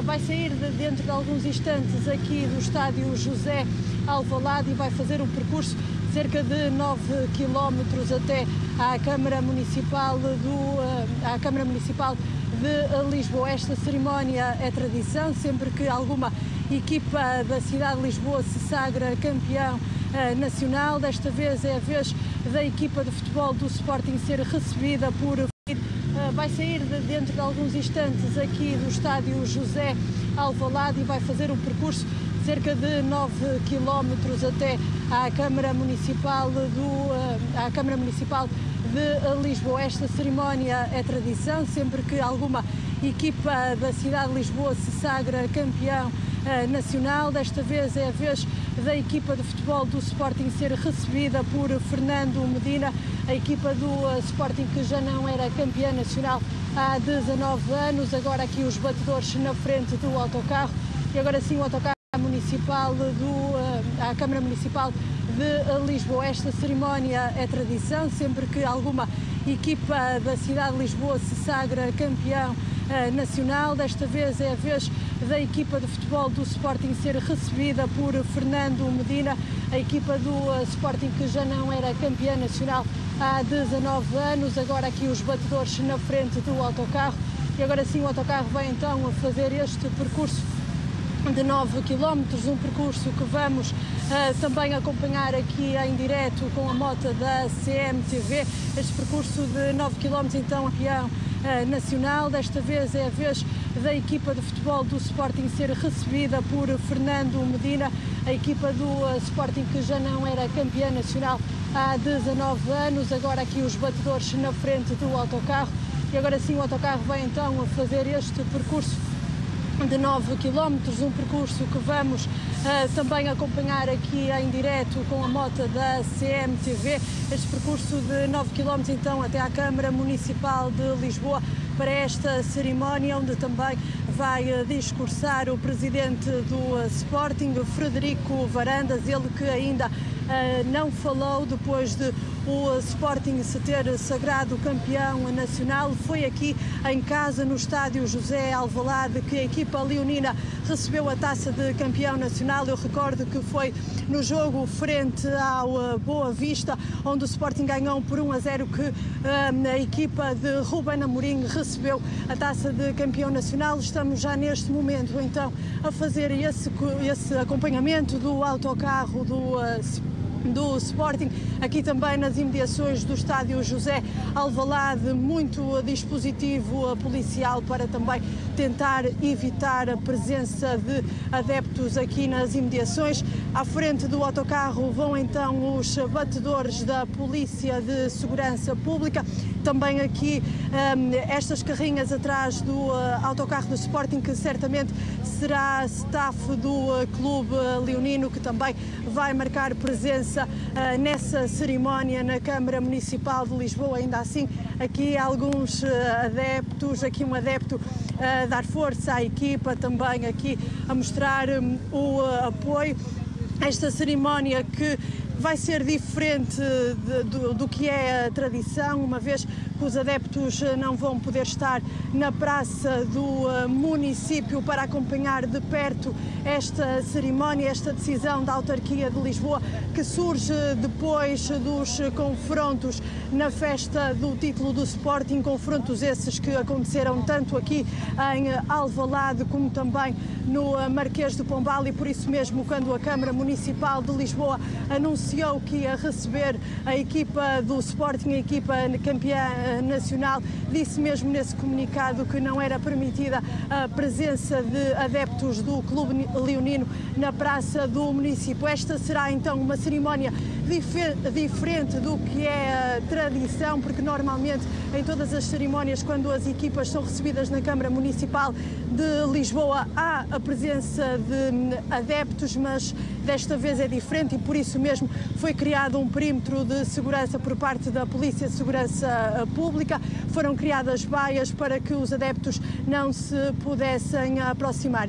vai sair dentro de alguns instantes aqui do estádio José Alvalade e vai fazer um percurso de cerca de 9 km até à Câmara Municipal de Lisboa. Esta cerimónia é tradição, sempre que alguma equipa da cidade de Lisboa se sagra campeão nacional. Desta vez é a vez da equipa de futebol do Sporting ser recebida por... Vai sair dentro de alguns instantes aqui do estádio José Alvalade e vai fazer um percurso de cerca de 9 km até à Câmara Municipal de Lisboa. Esta cerimónia é tradição, sempre que alguma equipa da cidade de Lisboa se sagra campeão nacional. Desta vez é a vez da equipa de futebol do Sporting ser recebida por Fernando Medina, a equipa do Sporting que já não era campeã nacional há 19 anos. Agora aqui os batedores na frente do autocarro e agora sim o autocarro municipal à Câmara Municipal de Lisboa. Esta cerimónia é tradição, sempre que alguma equipa da cidade de Lisboa se sagra campeão nacional. Desta vez é a vez da equipa de futebol do Sporting ser recebida por Fernando Medina, a equipa do Sporting que já não era campeã nacional há 19 anos. Agora aqui os batedores na frente do autocarro e agora sim o autocarro vai então a fazer este percurso de 9 km, um percurso que vamos também acompanhar aqui em direto com a moto da CMTV. Este percurso de 9 km então campeão nacional. Desta vez é a vez da equipa de futebol do Sporting ser recebida por Fernando Medina, a equipa do Sporting que já não era campeã nacional há 19 anos. Agora aqui os batedores na frente do autocarro e agora sim o autocarro vai então a fazer este percurso de 9 km, um percurso que vamos também acompanhar aqui em direto com a moto da CMTV. Este percurso de 9 km então até à Câmara Municipal de Lisboa para esta cerimónia onde também vai discursar o presidente do Sporting, Frederico Varandas, ele que ainda não falou depois de o Sporting se ter sagrado campeão nacional. Foi aqui em casa, no estádio José Alvalade, que a equipa leonina recebeu a taça de campeão nacional. Eu recordo que foi no jogo frente ao Boa Vista, onde o Sporting ganhou por 1-0, que a equipa de Ruben Amorim recebeu a taça de campeão nacional. Estamos já neste momento então a fazer esse acompanhamento do autocarro do Sporting, aqui também nas imediações do estádio José Alvalade, muito dispositivo policial para também tentar evitar a presença de adeptos aqui nas imediações. À frente do autocarro vão então os batedores da Polícia de Segurança Pública. Também aqui estas carrinhas atrás do autocarro do Sporting, que certamente será staff do clube leonino, que também vai marcar presença nessa cerimónia na Câmara Municipal de Lisboa. Ainda assim, aqui alguns adeptos, aqui um adepto a dar força à equipa, também aqui a mostrar o apoio. Esta cerimónia que vai ser diferente do que é a tradição, uma vez que os adeptos não vão poder estar na praça do município para acompanhar de perto esta cerimónia, esta decisão da autarquia de Lisboa, que surge depois dos confrontos na festa do título do Sporting, confrontos esses que aconteceram tanto aqui em Alvalade como também no Marquês de Pombal, e por isso mesmo, quando a Câmara Municipal de Lisboa anunciou que ia receber a equipa do Sporting, a equipa campeã nacional, disse mesmo nesse comunicado que não era permitida a presença de adeptos do clube leonino na praça do município. Esta será então uma cerimónia diferente do que é a tradição, porque normalmente em todas as cerimónias, quando as equipas são recebidas na Câmara Municipal de Lisboa, há a presença de adeptos, mas desta vez é diferente e por isso mesmo foi criado um perímetro de segurança por parte da Polícia de Segurança Pública. Foram criadas baias para que os adeptos não se pudessem aproximar.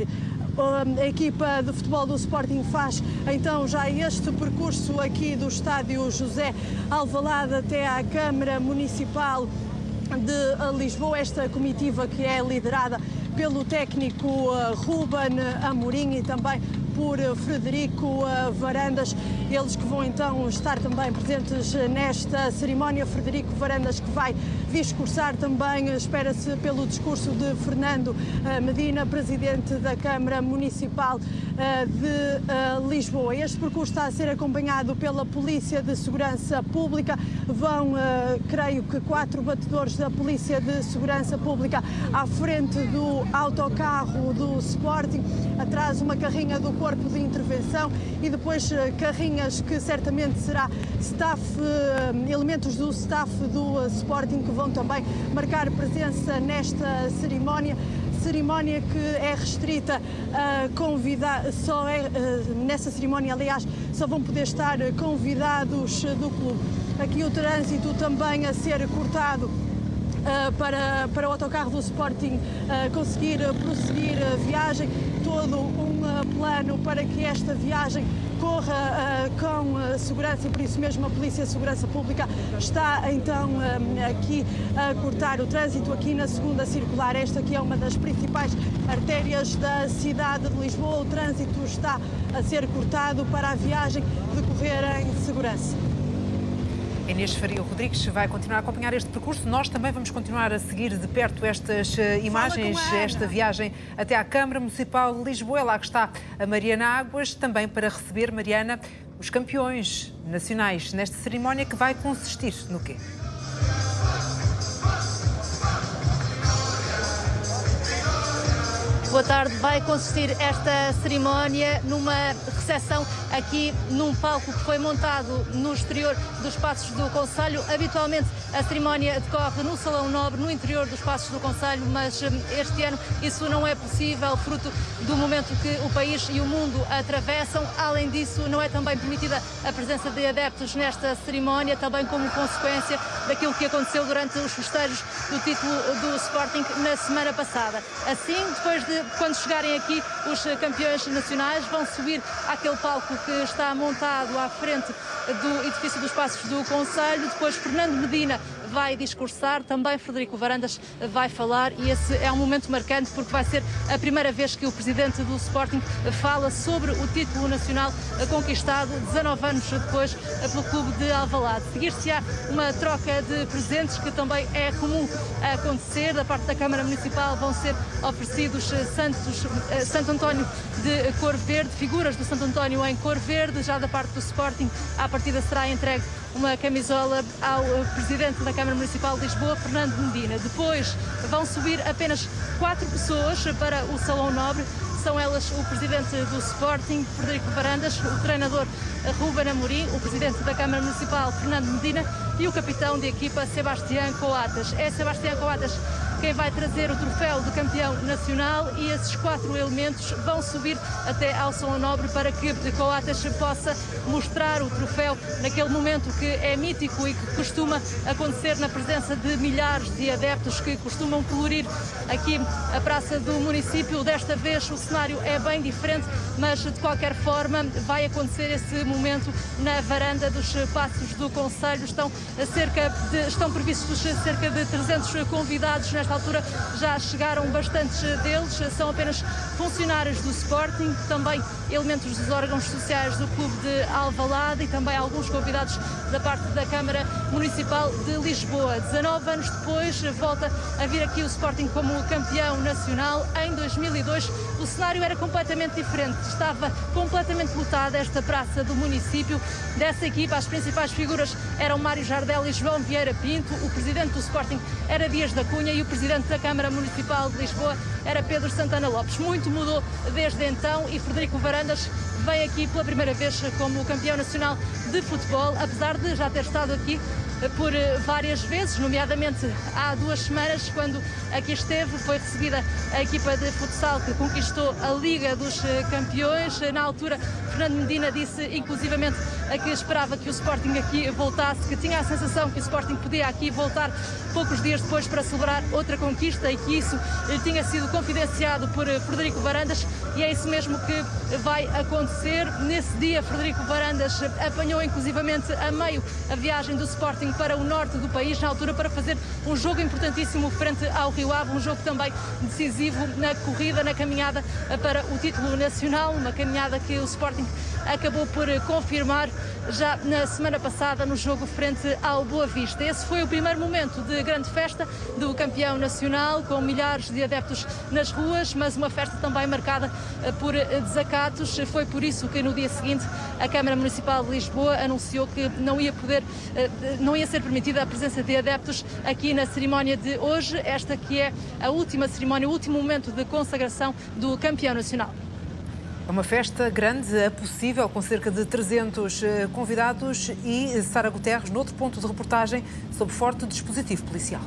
A equipa de futebol do Sporting faz então já este percurso aqui do estádio José Alvalade até à Câmara Municipal de Lisboa. Esta comitiva que é liderada pelo técnico Ruben Amorim e também por Frederico Varandas, eles que vão então estar também presentes nesta cerimónia. Frederico Varandas que vai discursar também, espera-se, pelo discurso de Fernando Medina, presidente da Câmara Municipal de Lisboa. Este percurso está a ser acompanhado pela Polícia de Segurança Pública. Vão, creio que, 4 batedores da Polícia de Segurança Pública à frente do autocarro do Sporting, atrás uma carrinha do Corpo de Intervenção e depois carrinhas que certamente será elementos do staff do Sporting que vão também marcar presença nesta cerimónia. Cerimónia que é restrita a convidados, nessa cerimónia, aliás, só vão poder estar convidados do clube. Aqui o trânsito também a ser cortado para o autocarro do Sporting conseguir prosseguir a viagem. Todo um plano para que esta viagem corra com segurança e por isso mesmo a Polícia de Segurança Pública está então aqui a cortar o trânsito aqui na segunda circular. Esta aqui é uma das principais artérias da cidade de Lisboa. O trânsito está a ser cortado para a viagem decorrer em segurança. Inês Faria Rodrigues vai continuar a acompanhar este percurso. Nós também vamos continuar a seguir de perto estas imagens, esta viagem até à Câmara Municipal de Lisboa. É lá que está a Mariana Águas, também para receber, Mariana, os campeões nacionais nesta cerimónia que vai consistir no quê? Boa tarde. Vai consistir esta cerimónia numa recepção aqui num palco que foi montado no exterior dos Passos do Concelho. Habitualmente a cerimónia decorre no Salão Nobre, no interior dos Passos do Concelho, mas este ano isso não é possível, fruto do momento que o país e o mundo atravessam. Além disso, não é também permitida a presença de adeptos nesta cerimónia, também como consequência daquilo que aconteceu durante os festejos do título do Sporting na semana passada. Assim, quando chegarem aqui, os campeões nacionais vão subir àquele palco que está montado à frente do edifício dos Passos do Concelho. Depois Fernando Medina vai discursar, também Frederico Varandas vai falar e esse é um momento marcante porque vai ser a primeira vez que o presidente do Sporting fala sobre o título nacional conquistado 19 anos depois pelo clube de Alvalade. Seguir-se-á uma troca de presentes que também é comum acontecer. Da parte da Câmara Municipal vão ser oferecidos Santo António de cor verde, figuras do Santo António em cor verde. Já da parte do Sporting, à partida será entregue uma camisola ao presidente da Câmara Municipal de Lisboa, Fernando Medina. Depois vão subir apenas 4 pessoas para o Salão Nobre. São elas o presidente do Sporting, Frederico Varandas, o treinador Ruben Amorim, o presidente da Câmara Municipal, Fernando Medina, e o capitão de equipa, Sebastião Coates. É Sebastião Coates quem vai trazer o troféu de campeão nacional e esses 4 elementos vão subir até ao Salão Nobre para que Coates possa mostrar o troféu naquele momento que é mítico e que costuma acontecer na presença de milhares de adeptos que costumam colorir aqui a praça do município. Desta vez o cenário é bem diferente, mas de qualquer forma vai acontecer esse momento na varanda dos Passos do Concelho. Estão previstos cerca de 300 convidados. Nesta altura já chegaram bastantes deles, são apenas funcionários do Sporting, também elementos dos órgãos sociais do clube de Alvalade e também alguns convidados da parte da Câmara Municipal de Lisboa. 19 anos depois volta a vir aqui o Sporting como campeão nacional. Em 2002 o cenário era completamente diferente, estava completamente lotada esta praça do município. Dessa equipa as principais figuras eram Mário Jardel e João Vieira Pinto, o presidente do Sporting era Dias da Cunha e o presidente da Câmara Municipal de Lisboa era Pedro Santana Lopes. Muito mudou desde então e Frederico Varandas vem aqui pela primeira vez como campeão nacional de futebol, apesar de já ter estado aqui por várias vezes, nomeadamente há 2 semanas, quando aqui esteve, foi recebida a equipa de futsal que conquistou a Liga dos Campeões. Na altura, Fernando Medina disse inclusivamente que esperava que o Sporting aqui voltasse, que tinha a sensação que o Sporting podia aqui voltar poucos dias depois para celebrar outra conquista e que isso tinha sido confidenciado por Frederico Varandas, e é isso mesmo que vai acontecer. Nesse dia, Frederico Varandas apanhou inclusivamente a meio a viagem do Sporting para o norte do país, na altura para fazer um jogo importantíssimo frente ao Rio Ave, um jogo também decisivo na corrida, na caminhada para o título nacional, uma caminhada que o Sporting acabou por confirmar já na semana passada no jogo frente ao Boa Vista. Esse foi o primeiro momento de grande festa do campeão nacional, com milhares de adeptos nas ruas, mas uma festa também marcada por desacatos. Foi por isso que no dia seguinte a Câmara Municipal de Lisboa anunciou que não ia ser permitida a presença de adeptos aqui na cerimónia de hoje, esta que é a última cerimónia, o último momento de consagração do campeão nacional. É uma festa grande, é possível, com cerca de 300 convidados, e Sara Guterres, noutro ponto de reportagem, sob forte dispositivo policial.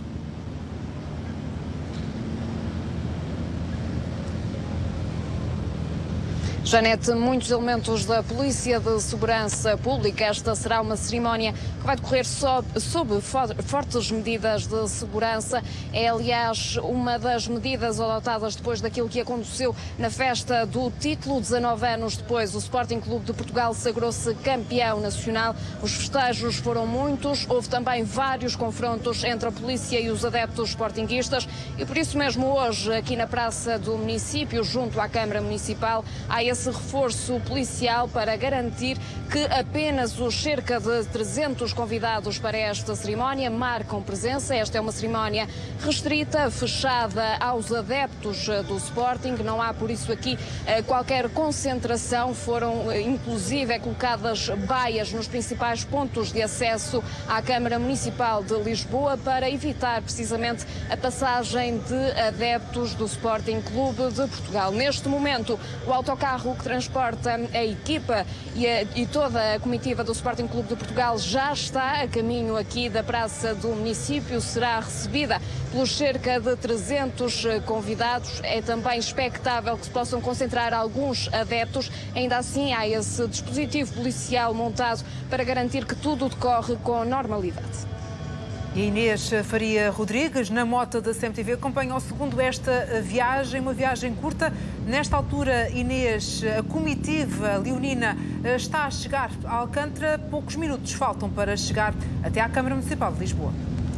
Janete, muitos elementos da Polícia de Segurança Pública. Esta será uma cerimónia que vai decorrer sob fortes medidas de segurança. É, aliás, uma das medidas adotadas depois daquilo que aconteceu na festa do título. 19 anos depois, o Sporting Clube de Portugal sagrou-se campeão nacional. Os festejos foram muitos. Houve também vários confrontos entre a polícia e os adeptos sportinguistas. E por isso mesmo hoje, aqui na Praça do Município, junto à Câmara Municipal, há esse reforço policial para garantir que apenas os cerca de 300 convidados para esta cerimónia marcam presença. Esta é uma cerimónia restrita, fechada aos adeptos do Sporting. Não há, por isso, aqui qualquer concentração. Foram, inclusive, colocadas baias nos principais pontos de acesso à Câmara Municipal de Lisboa para evitar, precisamente, a passagem de adeptos do Sporting Clube de Portugal. Neste momento, o autocarro que transporta a equipa e toda a comitiva do Sporting Clube de Portugal já está a caminho aqui da Praça do Município. Será recebida pelos cerca de 300 convidados. É também expectável que se possam concentrar alguns adeptos. Ainda assim, há esse dispositivo policial montado para garantir que tudo decorre com normalidade. E Inês Faria Rodrigues, na moto da CMTV, acompanha ao segundo esta viagem, uma viagem curta. Nesta altura, Inês, a comitiva leonina está a chegar a Alcântara. Poucos minutos faltam para chegar até à Câmara Municipal de Lisboa.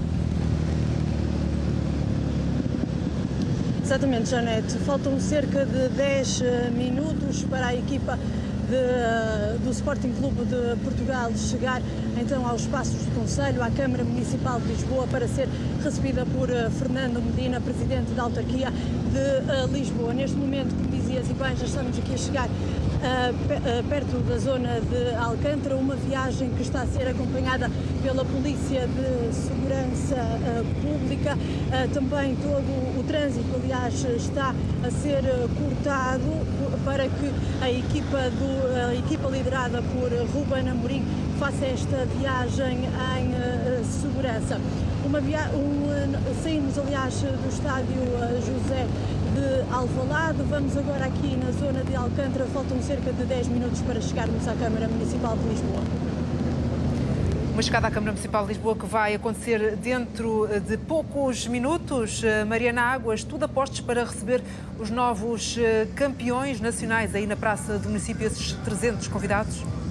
Exatamente, Janete. Faltam cerca de 10 minutos para a equipa do Sporting Clube de Portugal chegar então aos Passos do Conselho, à Câmara Municipal de Lisboa, para ser recebida por Fernando Medina, presidente da autarquia de Lisboa. Neste momento, como dizias e bem, já estamos aqui a chegar perto da zona de Alcântara, uma viagem que está a ser acompanhada pela Polícia de Segurança Pública. Também todo o trânsito, aliás, está a ser cortado para que a equipa liderada por Ruben Amorim faça esta viagem em segurança. Saímos, aliás, do estádio José de Alvalade. Vamos agora aqui na zona de Alcântara. Faltam cerca de 10 minutos para chegarmos à Câmara Municipal de Lisboa. Uma chegada à Câmara Municipal de Lisboa que vai acontecer dentro de poucos minutos. Mariana Águas, tudo a postos para receber os novos campeões nacionais aí na Praça do Município, esses 300 convidados?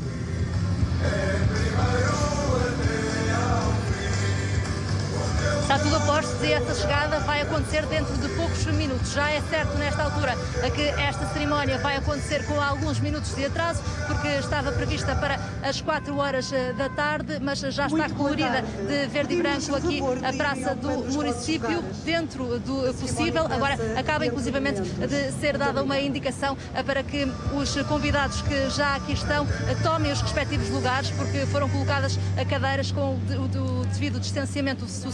Está tudo a postos e essa chegada vai acontecer dentro de poucos minutos. Já é certo nesta altura que esta cerimónia vai acontecer com alguns minutos de atraso, porque estava prevista para as 4 horas da tarde, mas já está colorida de verde e branco aqui a Praça do Município, dentro do possível. Agora acaba inclusivamente de ser dada uma indicação para que os convidados que já aqui estão tomem os respectivos lugares, porque foram colocadas cadeiras com o devido distanciamento social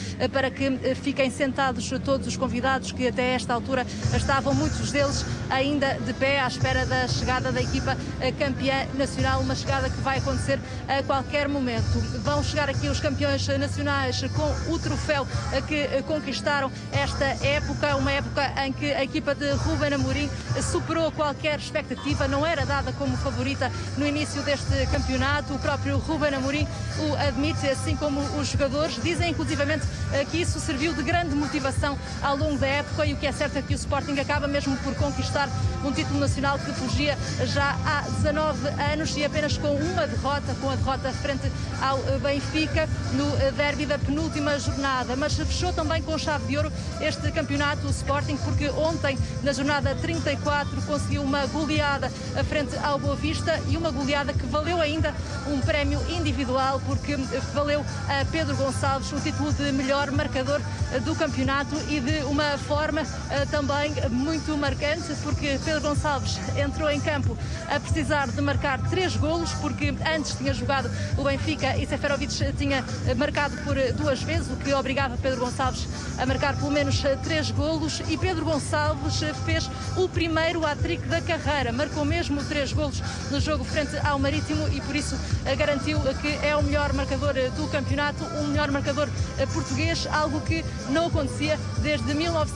para que fiquem sentados todos os convidados que até esta altura estavam, muitos deles ainda de pé à espera da chegada da equipa campeã nacional, uma chegada que vai acontecer a qualquer momento. Vão chegar aqui os campeões nacionais com o troféu que conquistaram esta época, uma época em que a equipa de Ruben Amorim superou qualquer expectativa, não era dada como favorita no início deste campeonato. O próprio Ruben Amorim o admite, assim como os jogadores. Dizem inclusivamente que isso serviu de grande motivação ao longo da época, e o que é certo é que o Sporting acaba mesmo por conquistar um título nacional que fugia já há 19 anos e apenas com uma derrota, com a derrota frente ao Benfica no derby da penúltima jornada. Mas fechou também com chave de ouro este campeonato, o Sporting, porque ontem, na jornada 34, conseguiu uma goleada frente ao Boa Vista, e uma goleada que valeu ainda um prémio individual, porque valeu a Pedro Gonçalves o título de melhor marcador do campeonato, e de uma forma também muito marcante, porque Pedro Gonçalves entrou em campo a precisar de marcar 3 golos, porque antes tinha jogado o Benfica e Seferovic tinha marcado por 2 vezes, o que obrigava Pedro Gonçalves a marcar pelo menos 3 golos, e Pedro Gonçalves fez o primeiro hat-trick da carreira, marcou mesmo 3 golos no jogo frente ao Marítimo, e por isso garantiu que é o melhor marcador do campeonato, o melhor marcador português, algo que não acontecia desde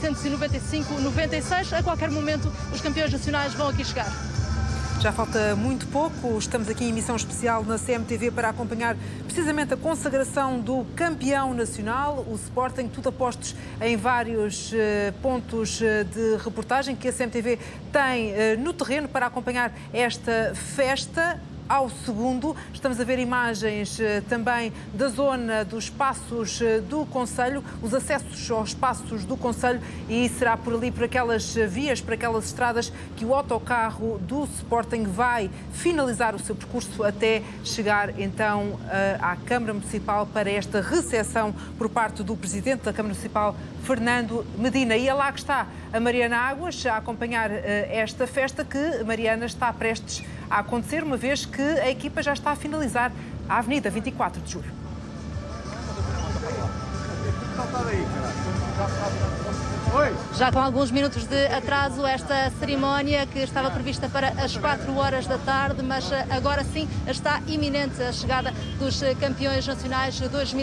1995-96. A qualquer momento os campeões nacionais vão aqui chegar. Já falta muito pouco, estamos aqui em emissão especial na CMTV para acompanhar precisamente a consagração do campeão nacional, o Sporting, tudo apostos em vários pontos de reportagem que a CMTV tem no terreno para acompanhar esta festa. Ao segundo, estamos a ver imagens também da zona dos passos do Concelho, os acessos aos passos do Concelho, e será por ali, por aquelas vias, por aquelas estradas, que o autocarro do Sporting vai finalizar o seu percurso até chegar então à Câmara Municipal para esta recepção por parte do Presidente da Câmara Municipal, Fernando Medina. E é lá que está a Mariana Águas a acompanhar esta festa, que, Mariana, está prestes a acontecer, uma vez que a equipa já está a finalizar a Avenida 24 de Julho. Já com alguns minutos de atraso, esta cerimónia que estava prevista para as 4 horas da tarde, mas agora sim está iminente a chegada dos campeões nacionais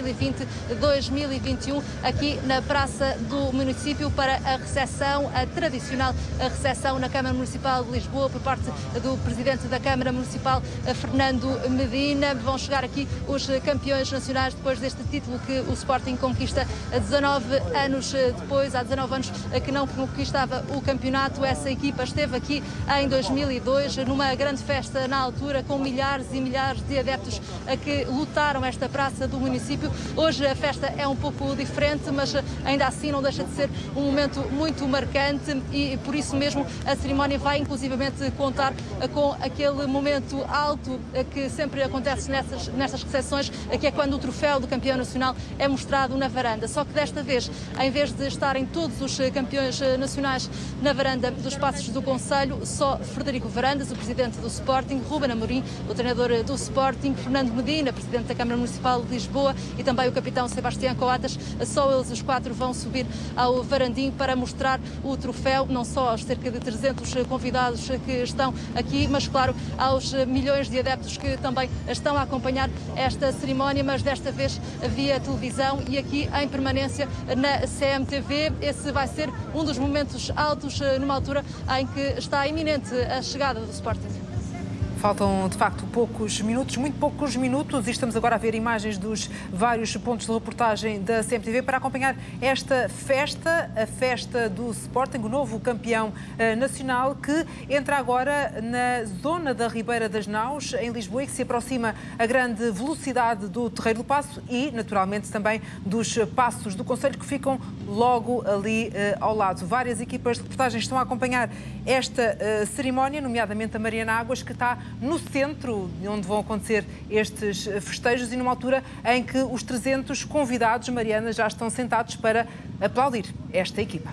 2020-2021 aqui na Praça do Município para a recepção, a tradicional recepção na Câmara Municipal de Lisboa por parte do Presidente da Câmara Municipal, Fernando Medina. Vão chegar aqui os campeões nacionais depois deste título que o Sporting conquista 19 anos depois, há 19 anos que não conquistava o campeonato. Essa equipa esteve aqui em 2002 numa grande festa na altura, com milhares e milhares de adeptos que lotaram esta praça do município. Hoje a festa é um pouco diferente, mas ainda assim não deixa de ser um momento muito marcante, e por isso mesmo a cerimónia vai inclusivamente contar com aquele momento alto que sempre acontece nestas recepções, que é quando o troféu do campeão nacional é mostrado na varanda. Só que desta vez, em vez de estarem todos os campeões nacionais na varanda dos Passos do Concelho, só Frederico Varandas, o presidente do Sporting, Ruben Amorim, o treinador do Sporting, Fernando Medina, presidente da Câmara Municipal de Lisboa, e também o capitão Sebastião Coatas, só eles os 4 vão subir ao varandim para mostrar o troféu, não só aos cerca de 300 convidados que estão aqui, mas claro, aos milhões de adeptos que também estão a acompanhar esta cerimónia, mas desta vez via televisão e aqui em permanência na CMTV. Esse vai ser um dos momentos altos numa altura em que está iminente a chegada do Sporting. Faltam, de facto, poucos minutos, muito poucos minutos, e estamos agora a ver imagens dos vários pontos de reportagem da CMTV para acompanhar esta festa, a festa do Sporting, o novo campeão nacional, que entra agora na zona da Ribeira das Naus, em Lisboa, e que se aproxima a grande velocidade do Terreiro do Paço e, naturalmente, também dos Passos do Concelho, que ficam logo ali ao lado. Várias equipas de reportagem estão a acompanhar esta cerimónia, nomeadamente a Mariana Águas, que está no centro onde vão acontecer estes festejos, e numa altura em que os 300 convidados, Mariana, já estão sentados para aplaudir esta equipa.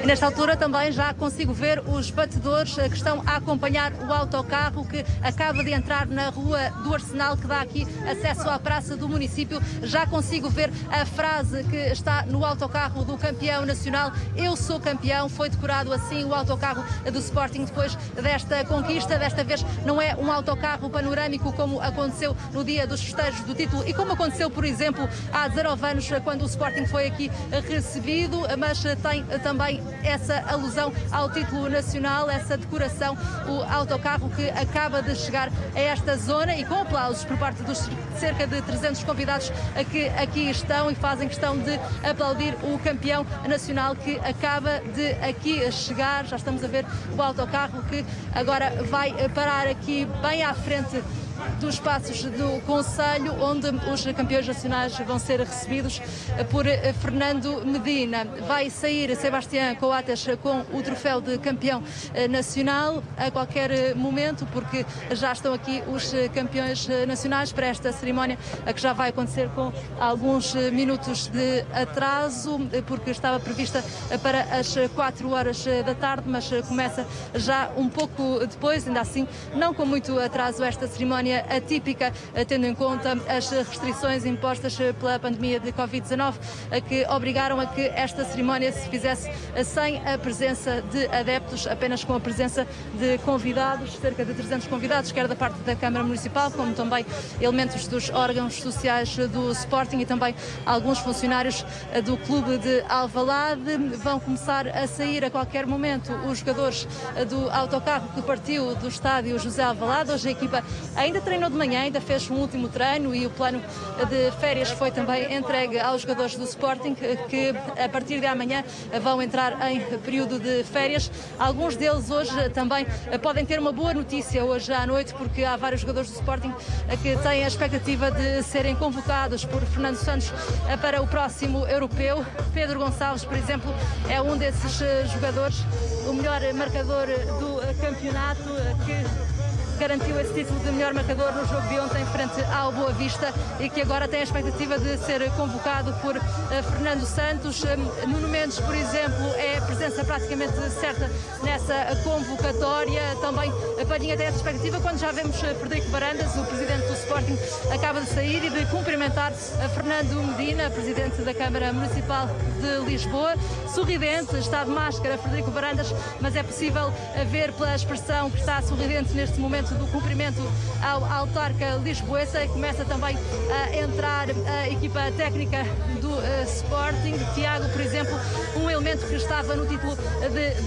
nesta altura também já consigo ver os batedores que estão a acompanhar o autocarro que acaba de entrar na rua do Arsenal, que dá aqui acesso à praça do município. Já consigo ver a frase que está no autocarro do campeão nacional: eu sou campeão. Foi decorado assim o autocarro do Sporting depois desta conquista. Desta vez não é um autocarro panorâmico como aconteceu no dia dos festejos do título e como aconteceu, por exemplo, há 19 anos, quando o Sporting foi aqui recebido, mas tem também essa alusão ao título nacional, essa decoração, o autocarro que acaba de chegar a esta zona e com aplausos por parte dos cerca de 300 convidados que aqui estão e fazem questão de aplaudir o campeão nacional que acaba de aqui chegar. Já estamos a ver o autocarro que agora vai parar aqui bem à frente dos passos do Conselho, onde os campeões nacionais vão ser recebidos por Fernando Medina. Vai sair Sebastián Coates com o troféu de campeão nacional a qualquer momento, porque já estão aqui os campeões nacionais para esta cerimónia, que já vai acontecer com alguns minutos de atraso, porque estava prevista para as 4 horas da tarde, mas começa já um pouco depois, ainda assim não com muito atraso, esta cerimónia atípica, tendo em conta as restrições impostas pela pandemia de Covid-19, que obrigaram a que esta cerimónia se fizesse sem a presença de adeptos, apenas com a presença de convidados, cerca de 300 convidados, quer da parte da Câmara Municipal, como também elementos dos órgãos sociais do Sporting e também alguns funcionários do clube de Alvalade. Vão começar a sair a qualquer momento os jogadores do autocarro que partiu do estádio José Alvalade. Hoje a equipa ainda treinou de manhã, ainda fez um último treino e o plano de férias foi também entregue aos jogadores do Sporting, que a partir de amanhã vão entrar em período de férias. Alguns deles hoje também podem ter uma boa notícia hoje à noite, porque há vários jogadores do Sporting que têm a expectativa de serem convocados por Fernando Santos para o próximo europeu. Pedro Gonçalves, por exemplo, é um desses jogadores, o melhor marcador do campeonato, que garantiu esse título de melhor marcador no jogo de ontem frente ao Boa Vista e que agora tem a expectativa de ser convocado por Fernando Santos. Nuno Mendes, por exemplo, é presença praticamente certa nessa convocatória. Também Palhinha tem essa expectativa quando já vemos Frederico Varandas, o presidente do Sporting, acaba de sair e de cumprimentar Fernando Medina, presidente da Câmara Municipal de Lisboa. Sorridente, está de máscara Frederico Varandas, mas é possível ver pela expressão que está sorridente neste momento do cumprimento ao autarca lisboeta. E começa também a entrar a equipa técnica do Sporting. Tiago, por exemplo, um elemento que estava no título de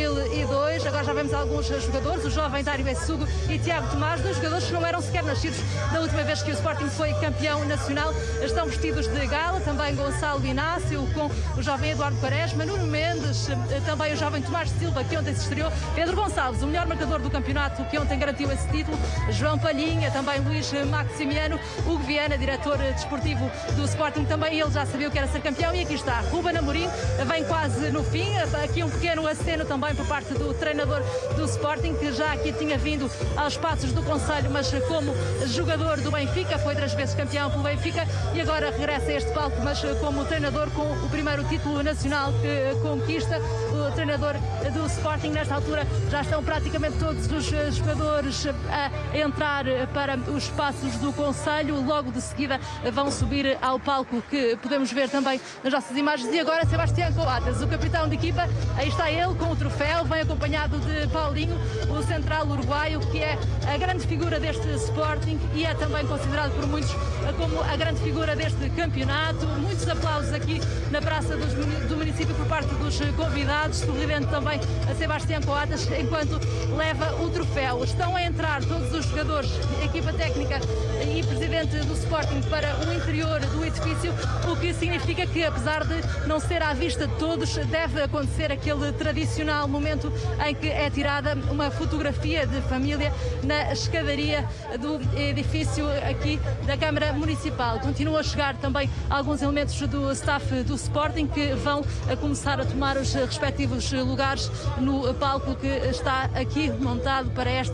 2002. Agora já vemos alguns jogadores, o jovem Dário Essugo e Tiago Tomás, dois jogadores que não eram sequer nascidos da última vez que o Sporting foi campeão nacional. Estão vestidos de gala, também Gonçalo Inácio com o jovem Eduardo Quaresma, Nuno Mendes, também o jovem Tomás Silva, que ontem se estreou, Pedro Gonçalves, o melhor marcador do campeonato, que ontem garantiu esse título, João Palhinha, também Luís Maximiano, Hugo Viana, diretor desportivo do Sporting, também ele já sabia o que era ser campeão. E aqui está Ruben Amorim, vem quase no fim, aqui um pequeno aceno também por parte do treinador do Sporting, que já aqui tinha vindo aos passos do Conselho, mas como jogador do Benfica, foi 3 vezes campeão pelo Benfica e agora regressa a este palco, mas como treinador, com o primeiro título nacional que conquista. O treinador do Sporting, nesta altura já estão praticamente todos os jogadores a entrar para os passos do Conselho. Logo de seguida vão subir ao palco, que podemos ver também nas nossas imagens. E agora Sebastián Coates, o capitão de equipa, aí está ele com o troféu, vem acompanhado de Paulinho, o central uruguaio, que é a grande figura deste Sporting e é também considerado por muitos como a grande figura deste campeonato. Muitos aplausos aqui na praça do município por parte dos convidados. Sorridente também a Sebastián Coates enquanto leva o troféu. Estão a entrar todos os jogadores, equipa técnica e presidente do Sporting para o interior do edifício, o que significa que, apesar de não ser à vista de todos, deve acontecer aquele tradicional momento em que é tirada uma fotografia de família na escadaria do edifício aqui da Câmara Municipal. Continuam a chegar também alguns elementos do staff do Sporting, que vão começar a tomar os respectivos lugares no palco que está aqui montado para esta cerimónia.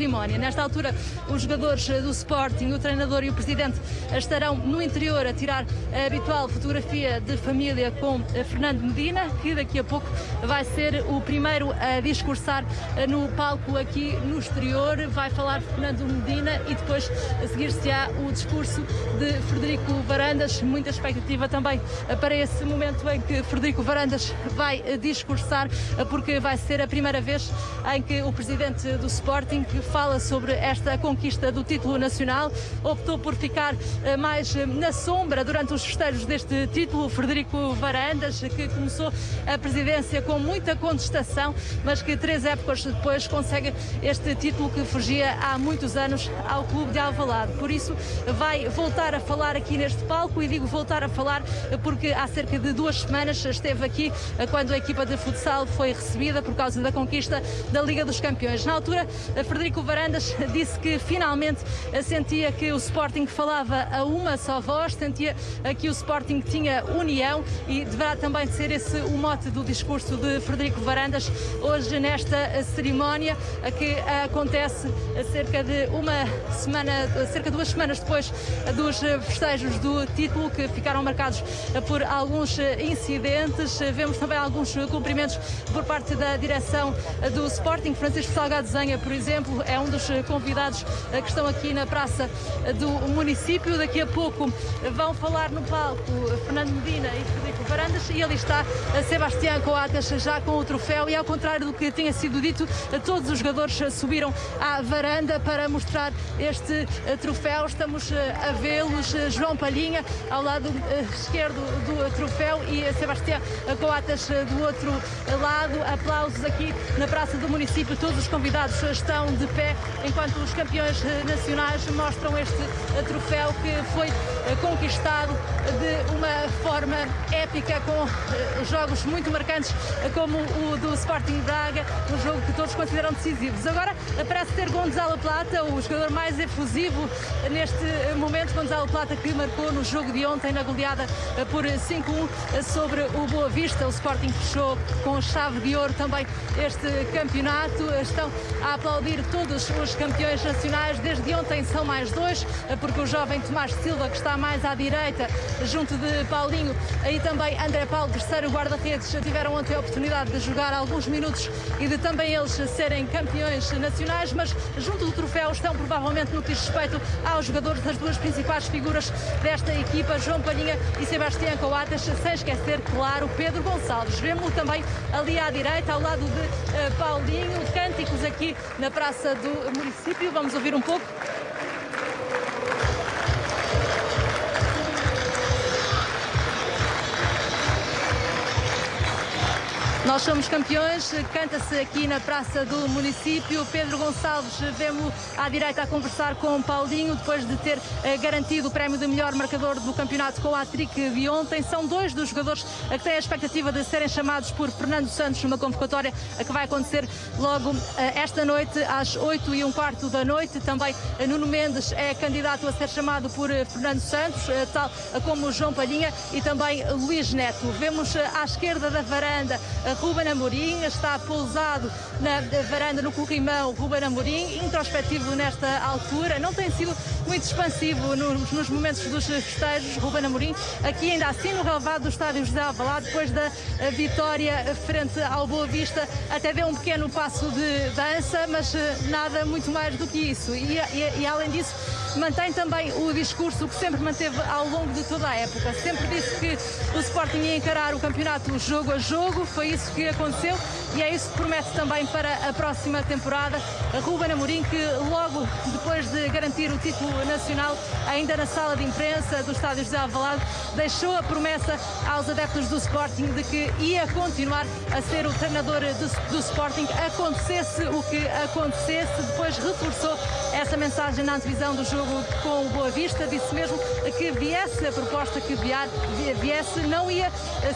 cerimónia. Nesta altura, os jogadores do Sporting, o treinador e o presidente estarão no interior a tirar a habitual fotografia de família com Fernando Medina, que daqui a pouco vai ser o primeiro a discursar no palco aqui no exterior. Vai falar Fernando Medina e depois a seguir-se-á o discurso de Frederico Varandas. Muita expectativa também para esse momento em que Frederico Varandas vai discursar, porque vai ser a primeira vez em que o presidente do Sporting fala sobre esta conquista do título nacional. Optou por ficar mais na sombra durante os festejos deste título. Frederico Varandas, que começou a presidência com muita contestação, mas que 3 épocas depois consegue este título que fugia há muitos anos ao clube de Alvalade. Por isso vai voltar a falar aqui neste palco, e digo voltar a falar porque há cerca de 2 semanas esteve aqui quando a equipa de futsal foi recebida por causa da conquista da Liga dos Campeões. Na altura, Frederico Varandas disse que finalmente sentia que o Sporting falava a uma só voz, sentia que o Sporting tinha união, e deverá também ser esse o mote do discurso de Frederico Varandas hoje nesta cerimónia que acontece cerca de 2 semanas depois dos festejos do título, que ficaram marcados por alguns incidentes. Vemos também alguns cumprimentos por parte da direção do Sporting. Francisco Salgado Zenha, por exemplo, é um dos convidados que estão aqui na praça do município. Daqui a pouco vão falar no palco Fernando Medina e Frederico Varandas, e ali está Sebastião Coates já com o troféu, e ao contrário do que tinha sido dito, todos os jogadores subiram à varanda para mostrar este troféu. Estamos a vê-los, João Palhinha ao lado esquerdo do troféu e Sebastião Coates do outro lado. Aplausos aqui na praça do município. Todos os convidados estão de pé enquanto os campeões nacionais mostram este troféu que foi conquistado de uma forma épica, com jogos muito marcantes como o do Sporting Braga, um jogo que todos consideram decisivos. Agora parece ter Gonzalo Plata, o jogador mais efusivo neste momento. Gonzalo Plata, que marcou no jogo de ontem na goleada por 5-1 sobre o Boa Vista. O Sporting fechou com chave de ouro também este campeonato. Estão a aplaudir todos os campeões nacionais. Desde ontem são mais 2, porque o jovem Tomás Silva, que está mais à direita, junto de Paulinho, e também André Paulo, terceiro guarda-redes, tiveram ontem a oportunidade de jogar alguns minutos e de também eles serem campeões nacionais, mas junto do troféu estão provavelmente no que diz respeito aos jogadores das 2 principais figuras desta equipa, João Palhinha e Sebastião Coates, sem esquecer, claro, Pedro Gonçalves. Vemos-lo também ali à direita, ao lado de Paulinho. Cânticos aqui na praça do município. Vamos ouvir um pouco. Nós somos campeões, canta-se aqui na praça do município. Pedro Gonçalves, vemos-lo à direita a conversar com Paulinho, depois de ter garantido o prémio de melhor marcador do campeonato com a hat-trick de ontem. São 2 dos jogadores que têm a expectativa de serem chamados por Fernando Santos numa convocatória que vai acontecer logo esta noite, às 8h15 da noite. Também Nuno Mendes é candidato a ser chamado por Fernando Santos, tal como João Palhinha e também Luís Neto. Vemos à esquerda da varanda Ruben Amorim, está pousado na varanda no corrimão. Ruben Amorim, introspectivo nesta altura, não tem sido muito expansivo nos momentos dos festejos. Ruben Amorim, aqui ainda assim no relevado do estádio José Alvalade, depois da vitória frente ao Boa Vista, até deu um pequeno passo de dança, mas nada muito mais do que isso. E além disso, mantém também o discurso que sempre manteve ao longo de toda a época. Sempre disse que o Sporting ia encarar o campeonato jogo a jogo. Foi isso que aconteceu e é isso que promete também para a próxima temporada. Ruben Amorim, que logo depois de garantir o título nacional, ainda na sala de imprensa do estádio José Alvalade, deixou a promessa aos adeptos do Sporting de que ia continuar a ser o treinador do Sporting, acontecesse o que acontecesse. Depois reforçou essa mensagem na antevisão do jogo com o Boa Vista. Disse mesmo que viesse a proposta que viesse, não ia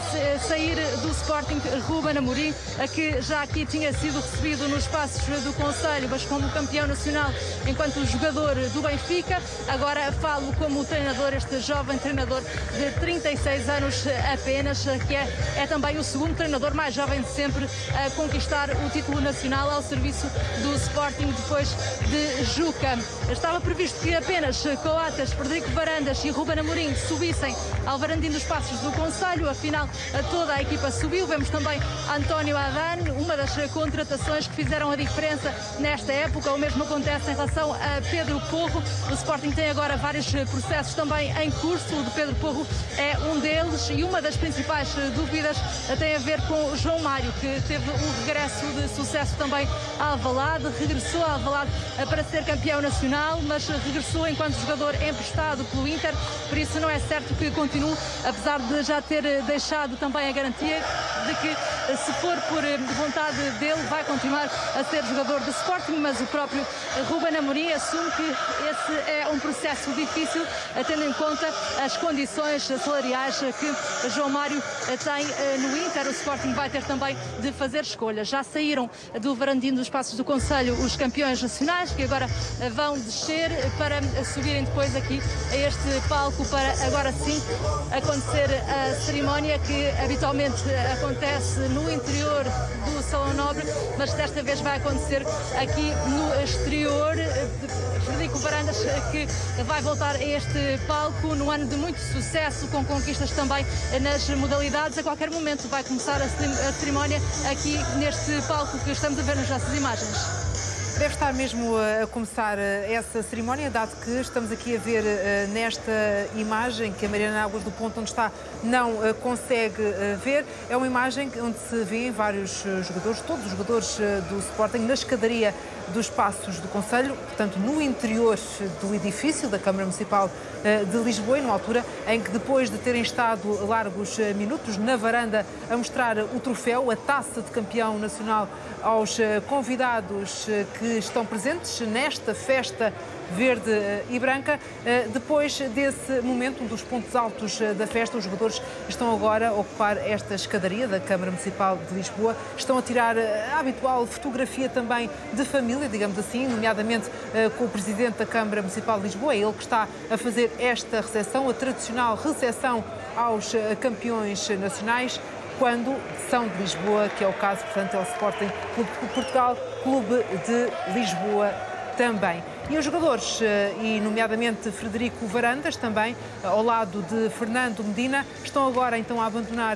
sair do Sporting Ruben Amorim, que já aqui tinha sido recebido nos passos do Conselho, mas como campeão nacional enquanto jogador do Benfica. Agora falo como treinador, este jovem treinador de 36 anos apenas, que é também o segundo treinador mais jovem de sempre a conquistar o título nacional ao serviço do Sporting depois de Juca. Estava previsto que apenas Coates, Frederico Varandas e Ruben Amorim subissem ao Varandim dos Passos do Conselho, afinal toda a equipa subiu. Vemos também António Adan, uma das contratações que fizeram a diferença nesta época. O mesmo acontece em relação a Pedro Porro. O Sporting tem agora vários processos também em curso, o de Pedro Porro é um deles, e uma das principais dúvidas tem a ver com o João Mário, que teve um regresso de sucesso também a Alvalade, regressou a Alvalade para ser campeão nacional, mas regressou enquanto jogador emprestado pelo Inter, por isso não é certo que continue, apesar de já ter deixado também a garantia de que, se for por vontade dele, vai continuar a ser jogador do Sporting, mas o próprio Ruben Amorim assume que esse é um processo difícil, tendo em conta as condições salariais que João Mário tem no Inter. O Sporting vai ter também de fazer escolhas. Já saíram do Varandim dos Passos do Conselho os campeões nacionais, que agora vão descer para subirem depois aqui a este palco para agora sim acontecer a cerimónia que habitualmente acontece no interior do Salão Nobre, mas desta vez vai acontecer aqui no exterior. Frederico Varandas, que vai voltar a este palco no ano de muito sucesso, com conquistas também nas modalidades. A qualquer momento vai começar a cerimónia aqui neste palco que estamos a ver nas nossas imagens. Deve estar mesmo a começar essa cerimónia, dado que estamos aqui a ver nesta imagem que a Mariana Águas do ponto onde está não consegue ver. É uma imagem onde se vê vários jogadores, todos os jogadores do Sporting, na escadaria dos Passos do Conselho, portanto no interior do edifício da Câmara Municipal de Lisboa, e numa altura em que, depois de terem estado largos minutos na varanda a mostrar o troféu, a taça de campeão nacional aos convidados que estão presentes nesta festa verde e branca. Depois desse momento, um dos pontos altos da festa, os jogadores estão agora a ocupar esta escadaria da Câmara Municipal de Lisboa, estão a tirar a habitual fotografia também de família, digamos assim, nomeadamente com o Presidente da Câmara Municipal de Lisboa. É ele que está a fazer esta recepção, a tradicional recepção aos campeões nacionais, quando são de Lisboa, que é o caso, portanto, é o Sporting Clube de Portugal, Clube de Lisboa também. E os jogadores, e nomeadamente Frederico Varandas, também ao lado de Fernando Medina, estão agora então a abandonar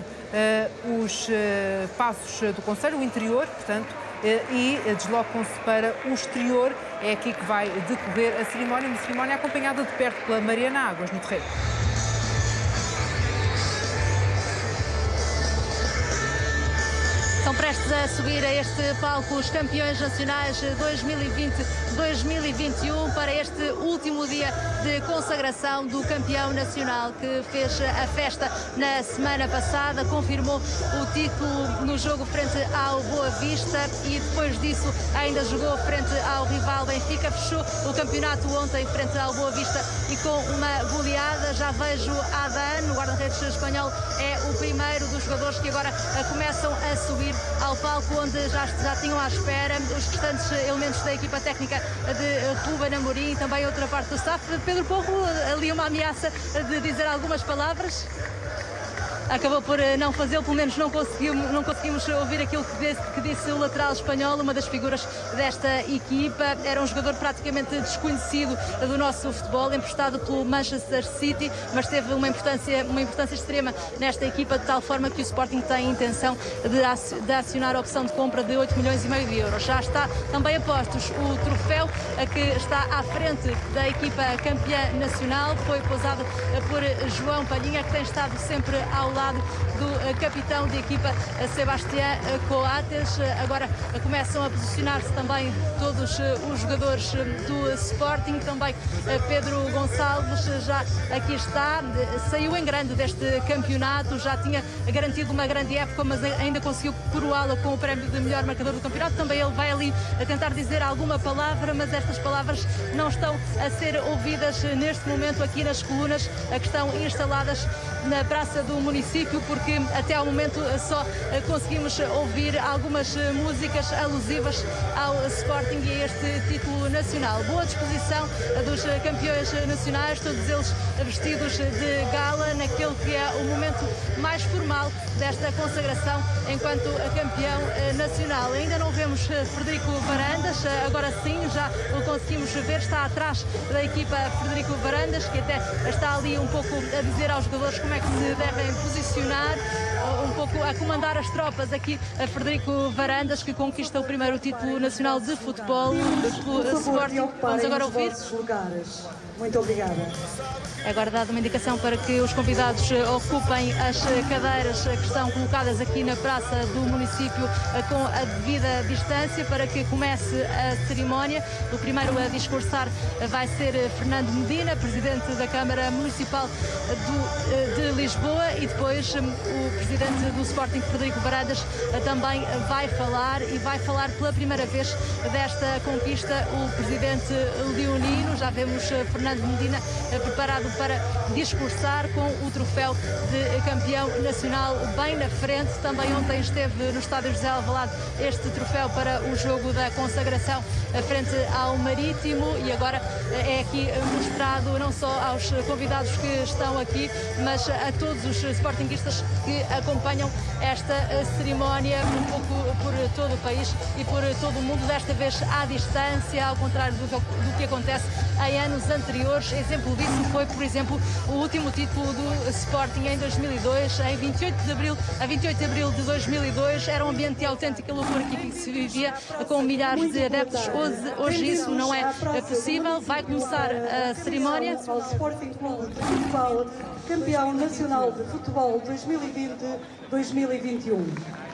os passos do Conselho, o interior, portanto, e deslocam-se para o exterior. É aqui que vai decorrer a cerimónia, uma cerimónia acompanhada de perto pela Mariana Águas, no terreno. Estão prestes a subir a este palco os campeões nacionais 2020-2021 para este último dia de consagração do campeão nacional, que fez a festa na semana passada, confirmou o título no jogo frente ao Boa Vista e depois disso ainda jogou frente ao rival Benfica, fechou o campeonato ontem frente ao Boa Vista e com uma goleada. Já vejo Adan, o guarda-redes espanhol, é o primeiro dos jogadores que agora começam a subir ao palco, onde já tinham à espera os restantes elementos da equipa técnica de Ruben Amorim, também outra parte do staff. Pedro Porro, ali uma ameaça de dizer algumas palavras. Acabou por não fazê-lo, pelo menos não conseguimos ouvir aquilo que disse o lateral espanhol, uma das figuras desta equipa. Era um jogador praticamente desconhecido do nosso futebol, emprestado pelo Manchester City, mas teve uma importância extrema nesta equipa, de tal forma que o Sporting tem a intenção de acionar a opção de compra de 8,5 milhões de euros. Já está também a postos o troféu que está à frente da equipa campeã nacional, foi pousado por João Palhinha, que tem estado sempre ao lado lado do capitão de equipa, Sebastián Coates. Agora começam a posicionar-se também todos os jogadores do Sporting, também Pedro Gonçalves já aqui está, saiu em grande deste campeonato, já tinha garantido uma grande época, mas ainda conseguiu coroá-la com o prémio de melhor marcador do campeonato. Também ele vai ali a tentar dizer alguma palavra, mas estas palavras não estão a ser ouvidas neste momento aqui nas colunas que estão instaladas na praça do município, porque até ao momento só conseguimos ouvir algumas músicas alusivas ao Sporting e a este título nacional. Boa disposição dos campeões nacionais, todos eles vestidos de gala, naquele que é o momento mais formal desta consagração enquanto campeão nacional. Ainda não vemos Frederico Varandas, agora sim já o conseguimos ver, está atrás da equipa Frederico Varandas, que até está ali um pouco a dizer aos jogadores como é que se devem posicionar, um pouco a comandar as tropas aqui a Frederico Varandas, que conquista o primeiro título nacional de futebol do Sporting. Vamos agora ouvir. Muito obrigada. Agora dada uma indicação para que os convidados ocupem as cadeiras que estão colocadas aqui na praça do município com a devida distância para que comece a cerimónia. O primeiro a discursar vai ser Fernando Medina, presidente da Câmara Municipal de Lisboa, e depois o presidente do Sporting, Frederico Varandas, também vai falar, e vai falar pela primeira vez desta conquista o presidente leonino. Já vemos Fernando Medina preparado para discursar com o troféu de campeão nacional bem na frente. Também ontem esteve no estádio José Alvalade este troféu para o jogo da consagração frente ao Marítimo, e agora é aqui mostrado não só aos convidados que estão aqui, mas a todos os sportinguistas que acompanham esta cerimónia um pouco por todo o país e por todo o mundo, desta vez à distância, ao contrário do que acontece em anos anteriores. Exemplo disso foi, por exemplo, o último título do Sporting em 2002, a 28 de abril de 2002. Era um ambiente de autêntica loucura que se vivia, com milhares de adeptos. Hoje isso não é possível. Vai começar a cerimónia. Ao Sporting Clube de Portugal, campeão nacional de futebol 2020-2021.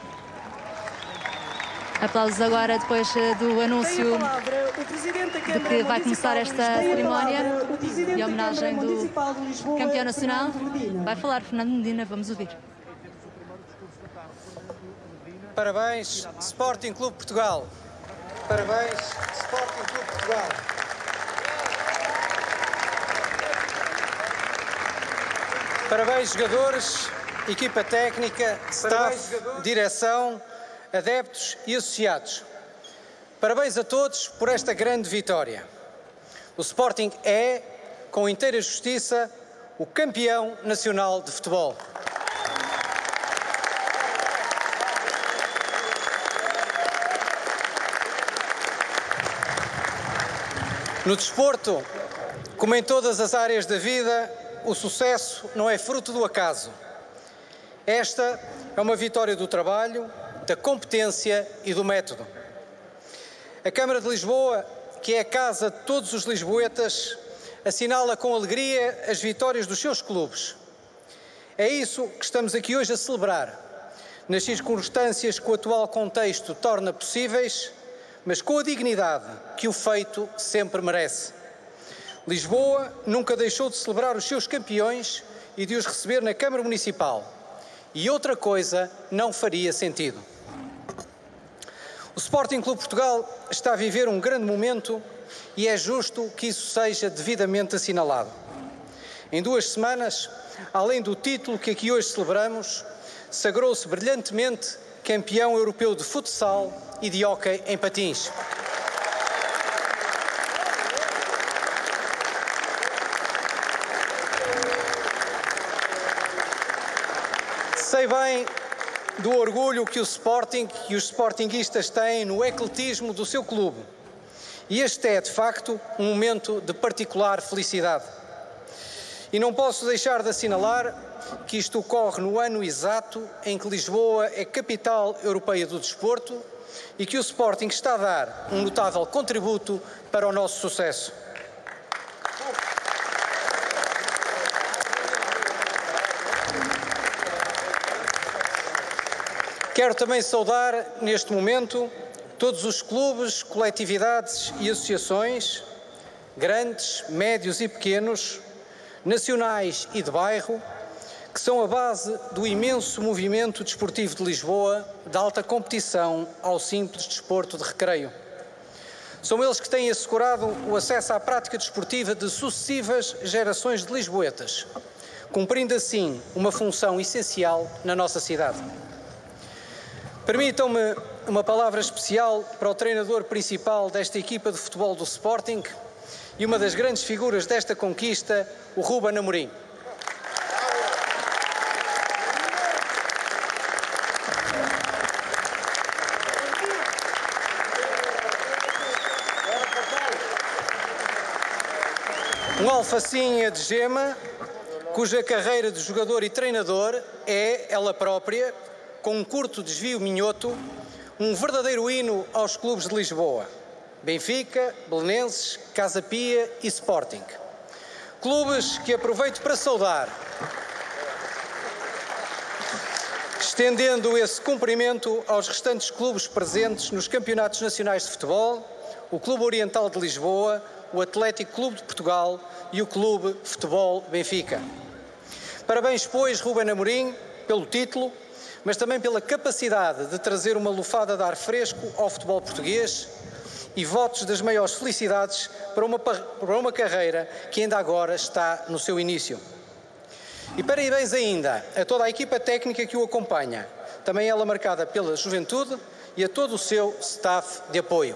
Aplausos agora depois do anúncio de que vai começar esta cerimónia de homenagem do campeão nacional. Vai falar Fernando Medina, vamos ouvir. Parabéns, Sporting Clube Portugal. Parabéns, Sporting Clube Portugal. Parabéns, jogadores, equipa técnica, staff, direção, adeptos e associados. Parabéns a todos por esta grande vitória. O Sporting é, com inteira justiça, o campeão nacional de futebol. No desporto, como em todas as áreas da vida, o sucesso não é fruto do acaso. Esta é uma vitória do trabalho, da competência e do método. A Câmara de Lisboa, que é a casa de todos os lisboetas, assinala com alegria as vitórias dos seus clubes. É isso que estamos aqui hoje a celebrar, nas circunstâncias que o atual contexto torna possíveis, mas com a dignidade que o feito sempre merece. Lisboa nunca deixou de celebrar os seus campeões e de os receber na Câmara Municipal. E outra coisa não faria sentido. O Sporting Clube Portugal está a viver um grande momento e é justo que isso seja devidamente assinalado. Em 2 semanas, além do título que aqui hoje celebramos, sagrou-se brilhantemente campeão europeu de futsal e de hóquei em patins. Sei bem do orgulho que o Sporting e os sportinguistas têm no ecletismo do seu clube. E este é, de facto, um momento de particular felicidade. E não posso deixar de assinalar que isto ocorre no ano exato em que Lisboa é capital europeia do desporto e que o Sporting está a dar um notável contributo para o nosso sucesso. Quero também saudar, neste momento, todos os clubes, coletividades e associações, grandes, médios e pequenos, nacionais e de bairro, que são a base do imenso movimento desportivo de Lisboa, da alta competição ao simples desporto de recreio. São eles que têm assegurado o acesso à prática desportiva de sucessivas gerações de lisboetas, cumprindo assim uma função essencial na nossa cidade. Permitam-me uma palavra especial para o treinador principal desta equipa de futebol do Sporting e uma das grandes figuras desta conquista, o Ruben Amorim. Um alfacinha de gema, cuja carreira de jogador e treinador é, ela própria, com um curto desvio minhoto, um verdadeiro hino aos clubes de Lisboa. Benfica, Belenenses, Casa Pia e Sporting. Clubes que aproveito para saudar, estendendo esse cumprimento aos restantes clubes presentes nos campeonatos nacionais de futebol, o Clube Oriental de Lisboa, o Atlético Clube de Portugal e o Clube Futebol Benfica. Parabéns, pois, Ruben Amorim, pelo título, mas também pela capacidade de trazer uma lufada de ar fresco ao futebol português e votos das maiores felicidades para uma carreira que ainda agora está no seu início. E parabéns ainda a toda a equipa técnica que o acompanha, também ela marcada pela juventude, e a todo o seu staff de apoio.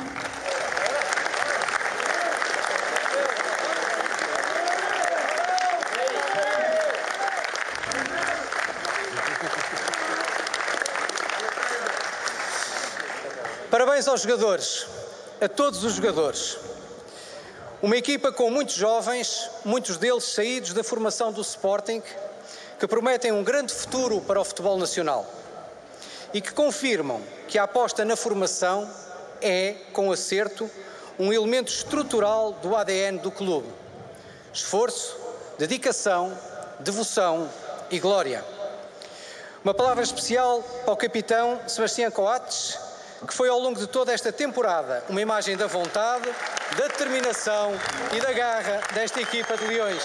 Parabéns aos jogadores, a todos os jogadores. Uma equipa com muitos jovens, muitos deles saídos da formação do Sporting, que prometem um grande futuro para o futebol nacional e que confirmam que a aposta na formação é, com acerto, um elemento estrutural do ADN do clube. Esforço, dedicação, devoção e glória. Uma palavra especial para o capitão Sebastião Coates, que foi ao longo de toda esta temporada uma imagem da vontade, da determinação e da garra desta equipa de Leões.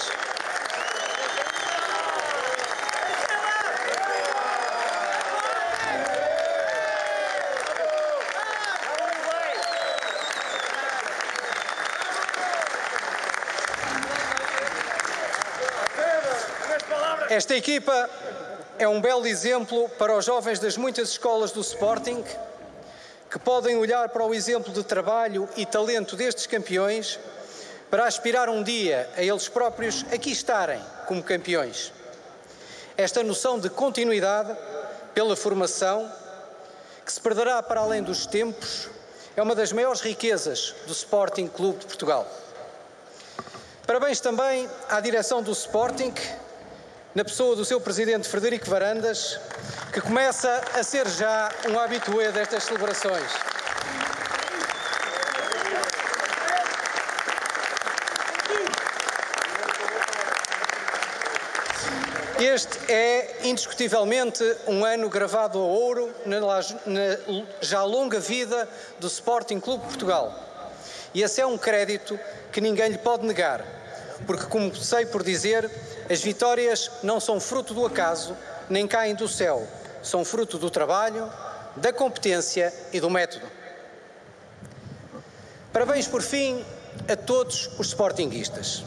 Esta equipa é um belo exemplo para os jovens das muitas escolas do Sporting, que podem olhar para o exemplo de trabalho e talento destes campeões para aspirar um dia a eles próprios aqui estarem como campeões. Esta noção de continuidade pela formação, que se perderá para além dos tempos, é uma das maiores riquezas do Sporting Clube de Portugal. Parabéns também à direção do Sporting, na pessoa do seu presidente Frederico Varandas, que começa a ser já um habitué destas celebrações. Este é, indiscutivelmente, um ano gravado a ouro na já longa vida do Sporting Clube de Portugal. E esse é um crédito que ninguém lhe pode negar, porque comecei por dizer, as vitórias não são fruto do acaso, nem caem do céu. São fruto do trabalho, da competência e do método. Parabéns, por fim, a todos os sportinguistas.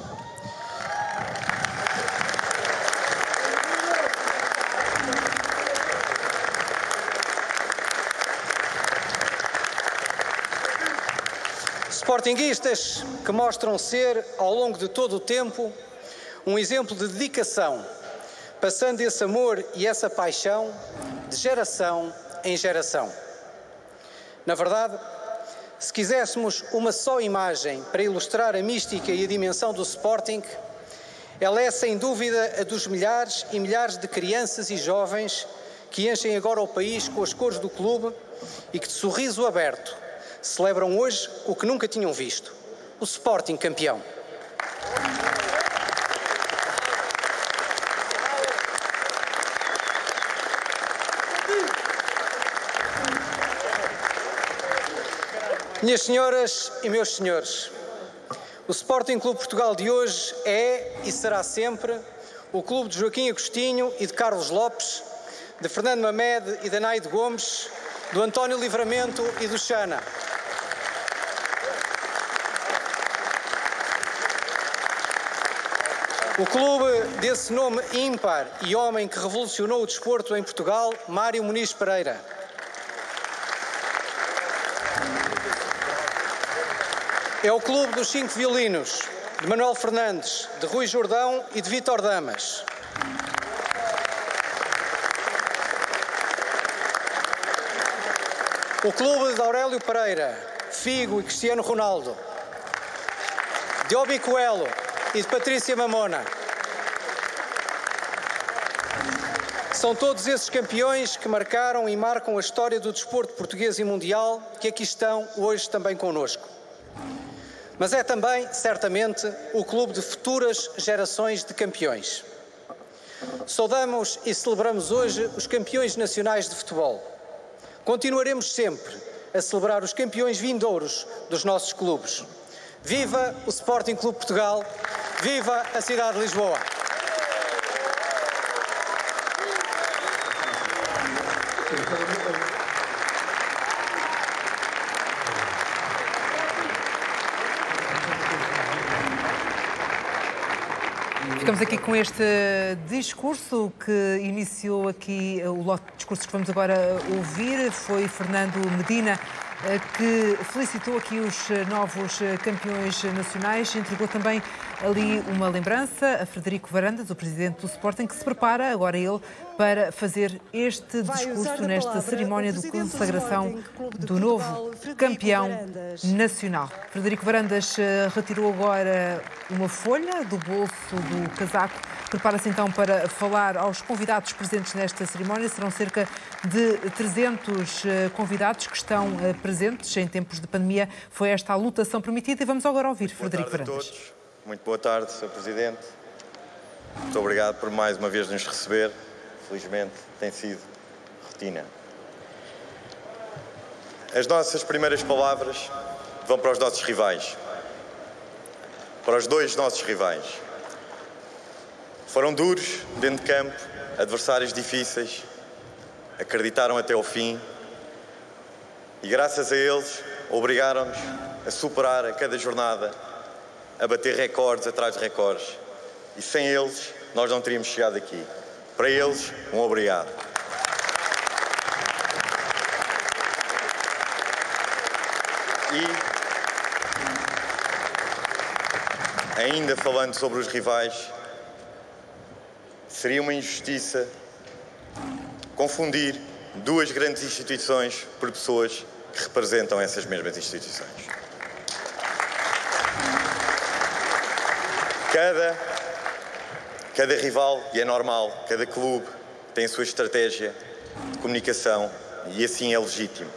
Sportinguistas que mostram ser, ao longo de todo o tempo, um exemplo de dedicação, passando esse amor e essa paixão de geração em geração. Na verdade, se quiséssemos uma só imagem para ilustrar a mística e a dimensão do Sporting, ela é sem dúvida a dos milhares e milhares de crianças e jovens que enchem agora o país com as cores do clube e que, de sorriso aberto, celebram hoje o que nunca tinham visto: o Sporting campeão. Minhas senhoras e meus senhores, o Sporting Clube Portugal de hoje é e será sempre o clube de Joaquim Agostinho e de Carlos Lopes, de Fernando Mamed e de Anaide Gomes, do António Livramento e do Xana. O clube desse nome ímpar e homem que revolucionou o desporto em Portugal, Mário Muniz Pereira. É o clube dos 5 violinos, de Manuel Fernandes, de Rui Jordão e de Vítor Damas. O clube de Aurélio Pereira, Figo e Cristiano Ronaldo, de Obi Coelho e de Patrícia Mamona. São todos esses campeões que marcaram e marcam a história do desporto português e mundial que aqui estão hoje também connosco. Mas é também, certamente, o clube de futuras gerações de campeões. Saudamos e celebramos hoje os campeões nacionais de futebol. Continuaremos sempre a celebrar os campeões vindouros dos nossos clubes. Viva o Sporting Clube Portugal, viva a cidade de Lisboa! Ficamos aqui com este discurso que iniciou aqui o lote de discursos que vamos agora ouvir. Foi Fernando Medina que felicitou aqui os novos campeões nacionais. Entregou também ali uma lembrança a Frederico Varandas, o presidente do Sporting, que se prepara agora ele para fazer este discurso nesta cerimónia de consagração do novo campeão nacional. Frederico Varandas retirou agora uma folha do bolso do casaco. Prepara-se então para falar aos convidados presentes nesta cerimónia. Serão cerca de 300 convidados que estão presentes. Em tempos de pandemia foi esta a lotação permitida e vamos agora ouvir Frederico Varandas. Boa tarde a todos. Muito boa tarde, Sr. Presidente. Muito obrigado por mais uma vez nos receber. Felizmente tem sido rotina. As nossas primeiras palavras vão para os nossos rivais. Para os dois nossos rivais. Foram duros dentro de campo, adversários difíceis, acreditaram até ao fim e graças a eles obrigaram-nos a superar a cada jornada, a bater recordes atrás de recordes. E sem eles nós não teríamos chegado aqui. Para eles, um obrigado. E ainda falando sobre os rivais, seria uma injustiça confundir duas grandes instituições por pessoas que representam essas mesmas instituições. Cada rival, e é normal, cada clube tem a sua estratégia de comunicação e assim é legítimo.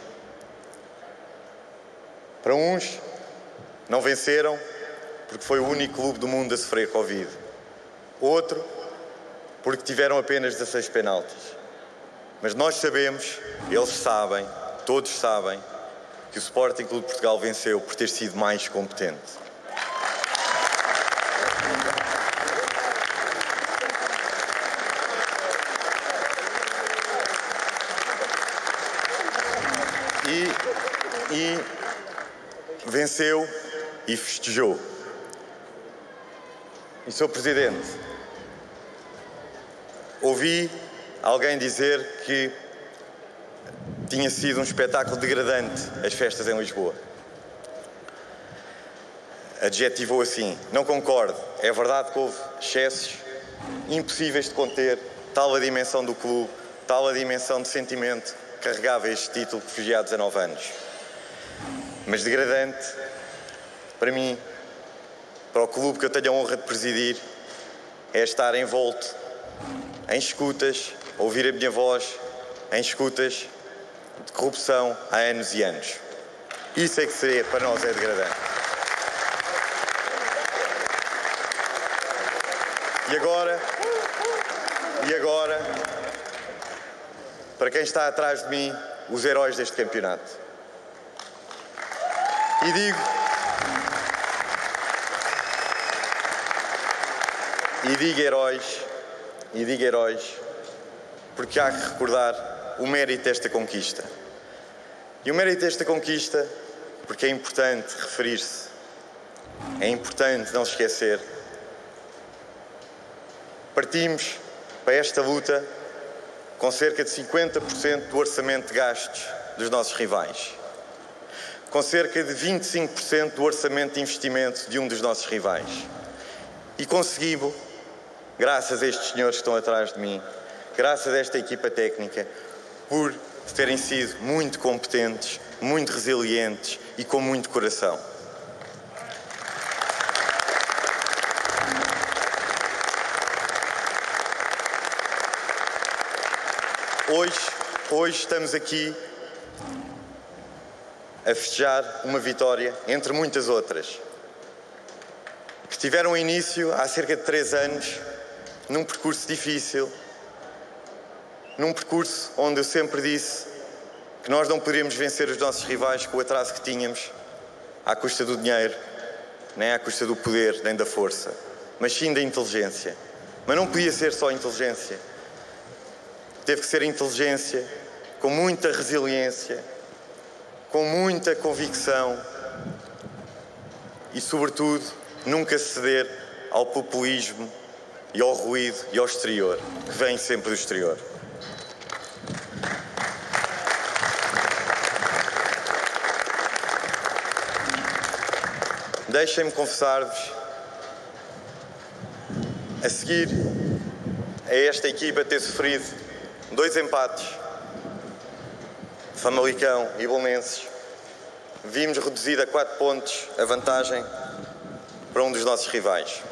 Para uns, não venceram porque foi o único clube do mundo a sofrer Covid. Outro, porque tiveram apenas 16 penaltis. Mas nós sabemos, eles sabem, todos sabem, que o Sporting Clube de Portugal venceu por ter sido mais competente. E venceu e festejou. E, Sr. Presidente, ouvi alguém dizer que tinha sido um espetáculo degradante as festas em Lisboa. Adjetivou assim. Não concordo. É verdade que houve excessos impossíveis de conter, tal a dimensão do clube, tal a dimensão de sentimento que carregava este título que fugia há 19 anos. Mas degradante, para mim, para o clube que eu tenho a honra de presidir, é estar envolto em escutas, ouvir a minha voz, em escutas de corrupção há anos e anos. Isso é que seria, para nós, é degradante. E agora, para quem está atrás de mim, os heróis deste campeonato. E digo heróis, porque há que recordar o mérito desta conquista. E o mérito desta conquista, porque é importante referir-se, é importante não se esquecer. Partimos para esta luta com cerca de 50% do orçamento de gastos dos nossos rivais, com cerca de 25% do orçamento de investimento de um dos nossos rivais. E conseguimos, graças a estes senhores que estão atrás de mim, graças a esta equipa técnica, por terem sido muito competentes, muito resilientes e com muito coração. Hoje estamos aqui a festejar uma vitória, entre muitas outras, que tiveram início há cerca de 3 anos, num percurso difícil, num percurso onde eu sempre disse que nós não poderíamos vencer os nossos rivais com o atraso que tínhamos, à custa do dinheiro, nem à custa do poder, nem da força, mas sim da inteligência. Mas não podia ser só inteligência. Teve que ser inteligência com muita resiliência, com muita convicção e, sobretudo, nunca ceder ao populismo e ao ruído e ao exterior, que vem sempre do exterior. Deixem-me confessar-vos, a seguir a esta equipa ter sofrido 2 empates, Famalicão e Belenenses, vimos reduzida a 4 pontos a vantagem para um dos nossos rivais.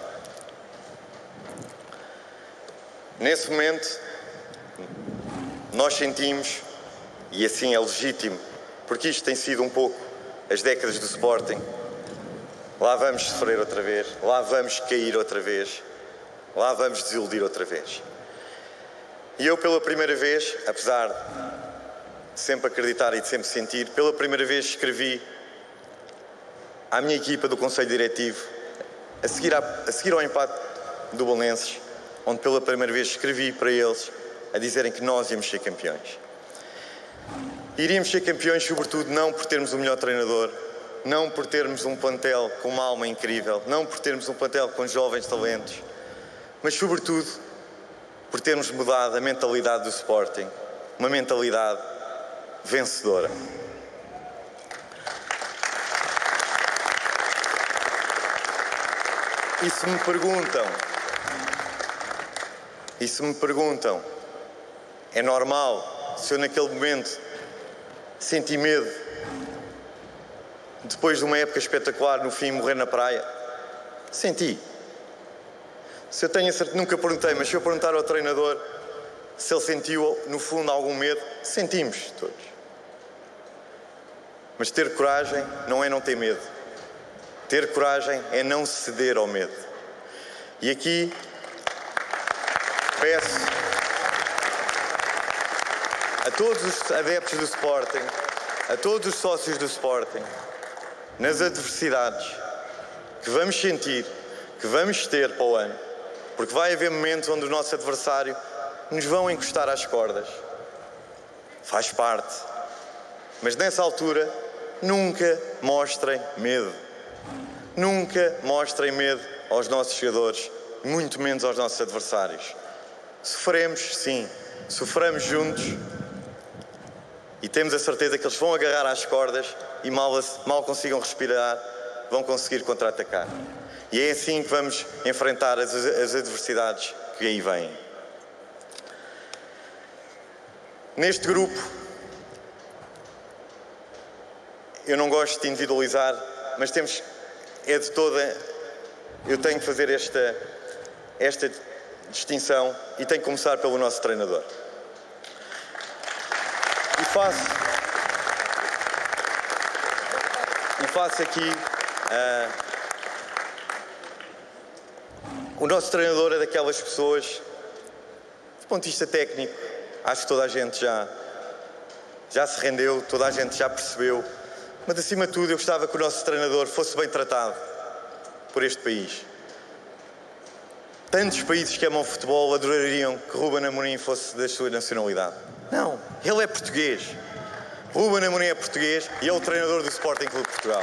Nesse momento, nós sentimos, e assim é legítimo, porque isto tem sido um pouco as décadas do Sporting, lá vamos sofrer outra vez, lá vamos cair outra vez, lá vamos desiludir outra vez. E eu, pela primeira vez, apesar de sempre acreditar e de sempre sentir, pela primeira vez escrevi à minha equipa do Conselho Diretivo, a seguir ao empate do Belenenses, onde pela primeira vez escrevi para eles a dizerem que nós íamos ser campeões. Iríamos ser campeões, sobretudo, não por termos o melhor treinador, não por termos um plantel com uma alma incrível, não por termos um plantel com jovens talentos, mas, sobretudo, por termos mudado a mentalidade do Sporting, uma mentalidade vencedora. E se me perguntam, é normal se eu naquele momento senti medo, depois de uma época espetacular, no fim morrer na praia? Senti. Se eu tenho a certeza, nunca perguntei, mas se eu perguntar ao treinador se ele sentiu, no fundo, algum medo, sentimos todos. Mas ter coragem não é não ter medo. Ter coragem é não ceder ao medo. E aqui peço a todos os adeptos do Sporting, a todos os sócios do Sporting, nas adversidades que vamos sentir, que vamos ter para o ano, porque vai haver momentos onde o nosso adversário nos vão encostar às cordas. Faz parte. Mas nessa altura, nunca mostrem medo. Nunca mostrem medo aos nossos jogadores, muito menos aos nossos adversários. Sofremos, sim. Sofremos juntos e temos a certeza que eles vão agarrar às cordas e mal consigam respirar, vão conseguir contra-atacar. E é assim que vamos enfrentar as adversidades que aí vêm. Neste grupo, eu não gosto de individualizar, mas eu tenho que fazer esta distinção e tenho que começar pelo nosso treinador. E faço aqui o nosso treinador é daquelas pessoas, do ponto de vista técnico, acho que toda a gente já se rendeu, toda a gente já percebeu, Mas, acima de tudo, eu gostava que o nosso treinador fosse bem tratado por este país. Tantos países que amam futebol adorariam que Ruben Amorim fosse da sua nacionalidade. Não, ele é português. Ruben Amorim é português e é o treinador do Sporting Clube de Portugal.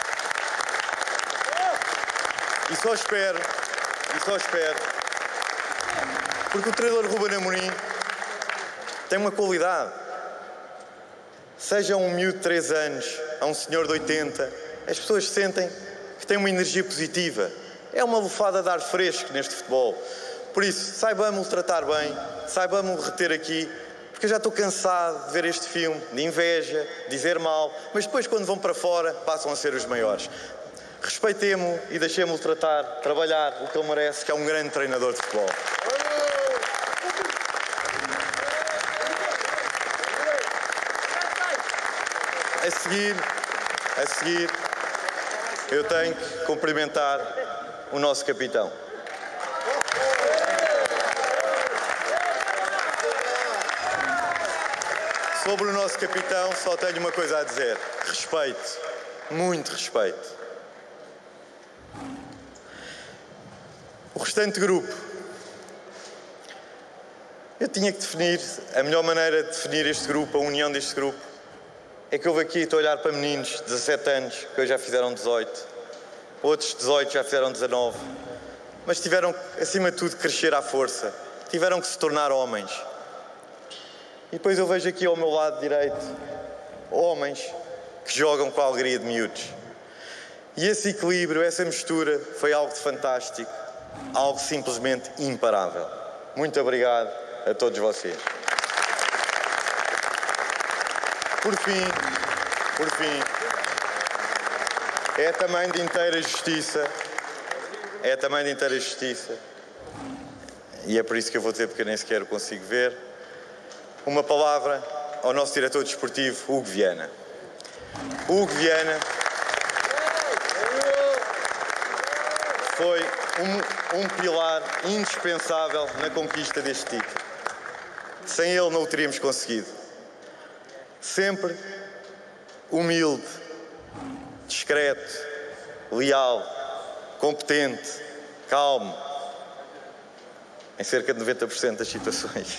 E só espero, porque o treinador Ruben Amorim tem uma qualidade. Seja um miúdo de 3 anos, a um senhor de 80, as pessoas sentem que tem uma energia positiva. É uma lufada de ar fresco neste futebol. Por isso, saibamos o tratar bem, saibamos o reter aqui, porque eu já estou cansado de ver este filme, de inveja, dizer mal, mas depois quando vão para fora passam a ser os maiores. Respeitemo-o e deixemo-o tratar, trabalhar o que ele merece, que é um grande treinador de futebol. A seguir, eu tenho que cumprimentar o nosso capitão. Sobre o nosso capitão, só tenho uma coisa a dizer. Respeito. Muito respeito. O restante grupo. Eu tinha que definir, a melhor maneira de definir este grupo, a união deste grupo, é que houve aqui, estou a olhar para meninos de 17 anos, que hoje já fizeram 18, outros 18 já fizeram 19, mas tiveram, acima de tudo, que crescer à força, tiveram que se tornar homens. E depois eu vejo aqui ao meu lado direito homens que jogam com a alegria de miúdos. E esse equilíbrio, essa mistura, foi algo de fantástico, algo simplesmente imparável. Muito obrigado a todos vocês. Por fim, é também de inteira justiça, e é por isso que eu vou dizer, porque eu nem sequer o consigo ver, uma palavra ao nosso diretor desportivo, Hugo Viana. Hugo Viana foi um pilar indispensável na conquista deste título. Sem ele não o teríamos conseguido. Sempre humilde, discreto, leal, competente, calmo, em cerca de 90% das situações.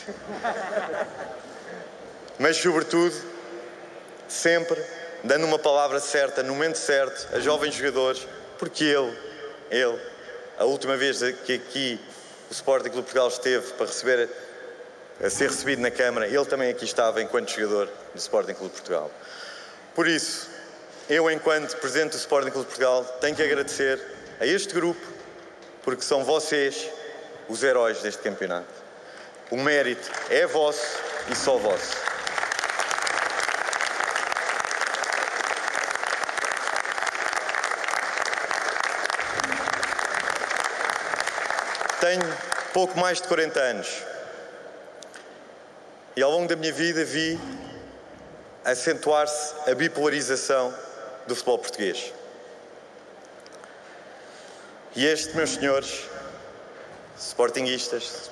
Mas, sobretudo, sempre dando uma palavra certa, no momento certo, a jovens jogadores, porque ele, a última vez que aqui o Sporting Clube de Portugal esteve para ser recebido na Câmara, ele também aqui estava enquanto jogador do Sporting Clube de Portugal. Por isso, eu, enquanto Presidente do Sporting Clube de Portugal, tenho que agradecer a este grupo, porque são vocês os heróis deste campeonato. O mérito é vosso e só vosso. Tenho pouco mais de 40 anos. E ao longo da minha vida vi acentuar-se a bipolarização do futebol português. E este, meus senhores, sportinguistas,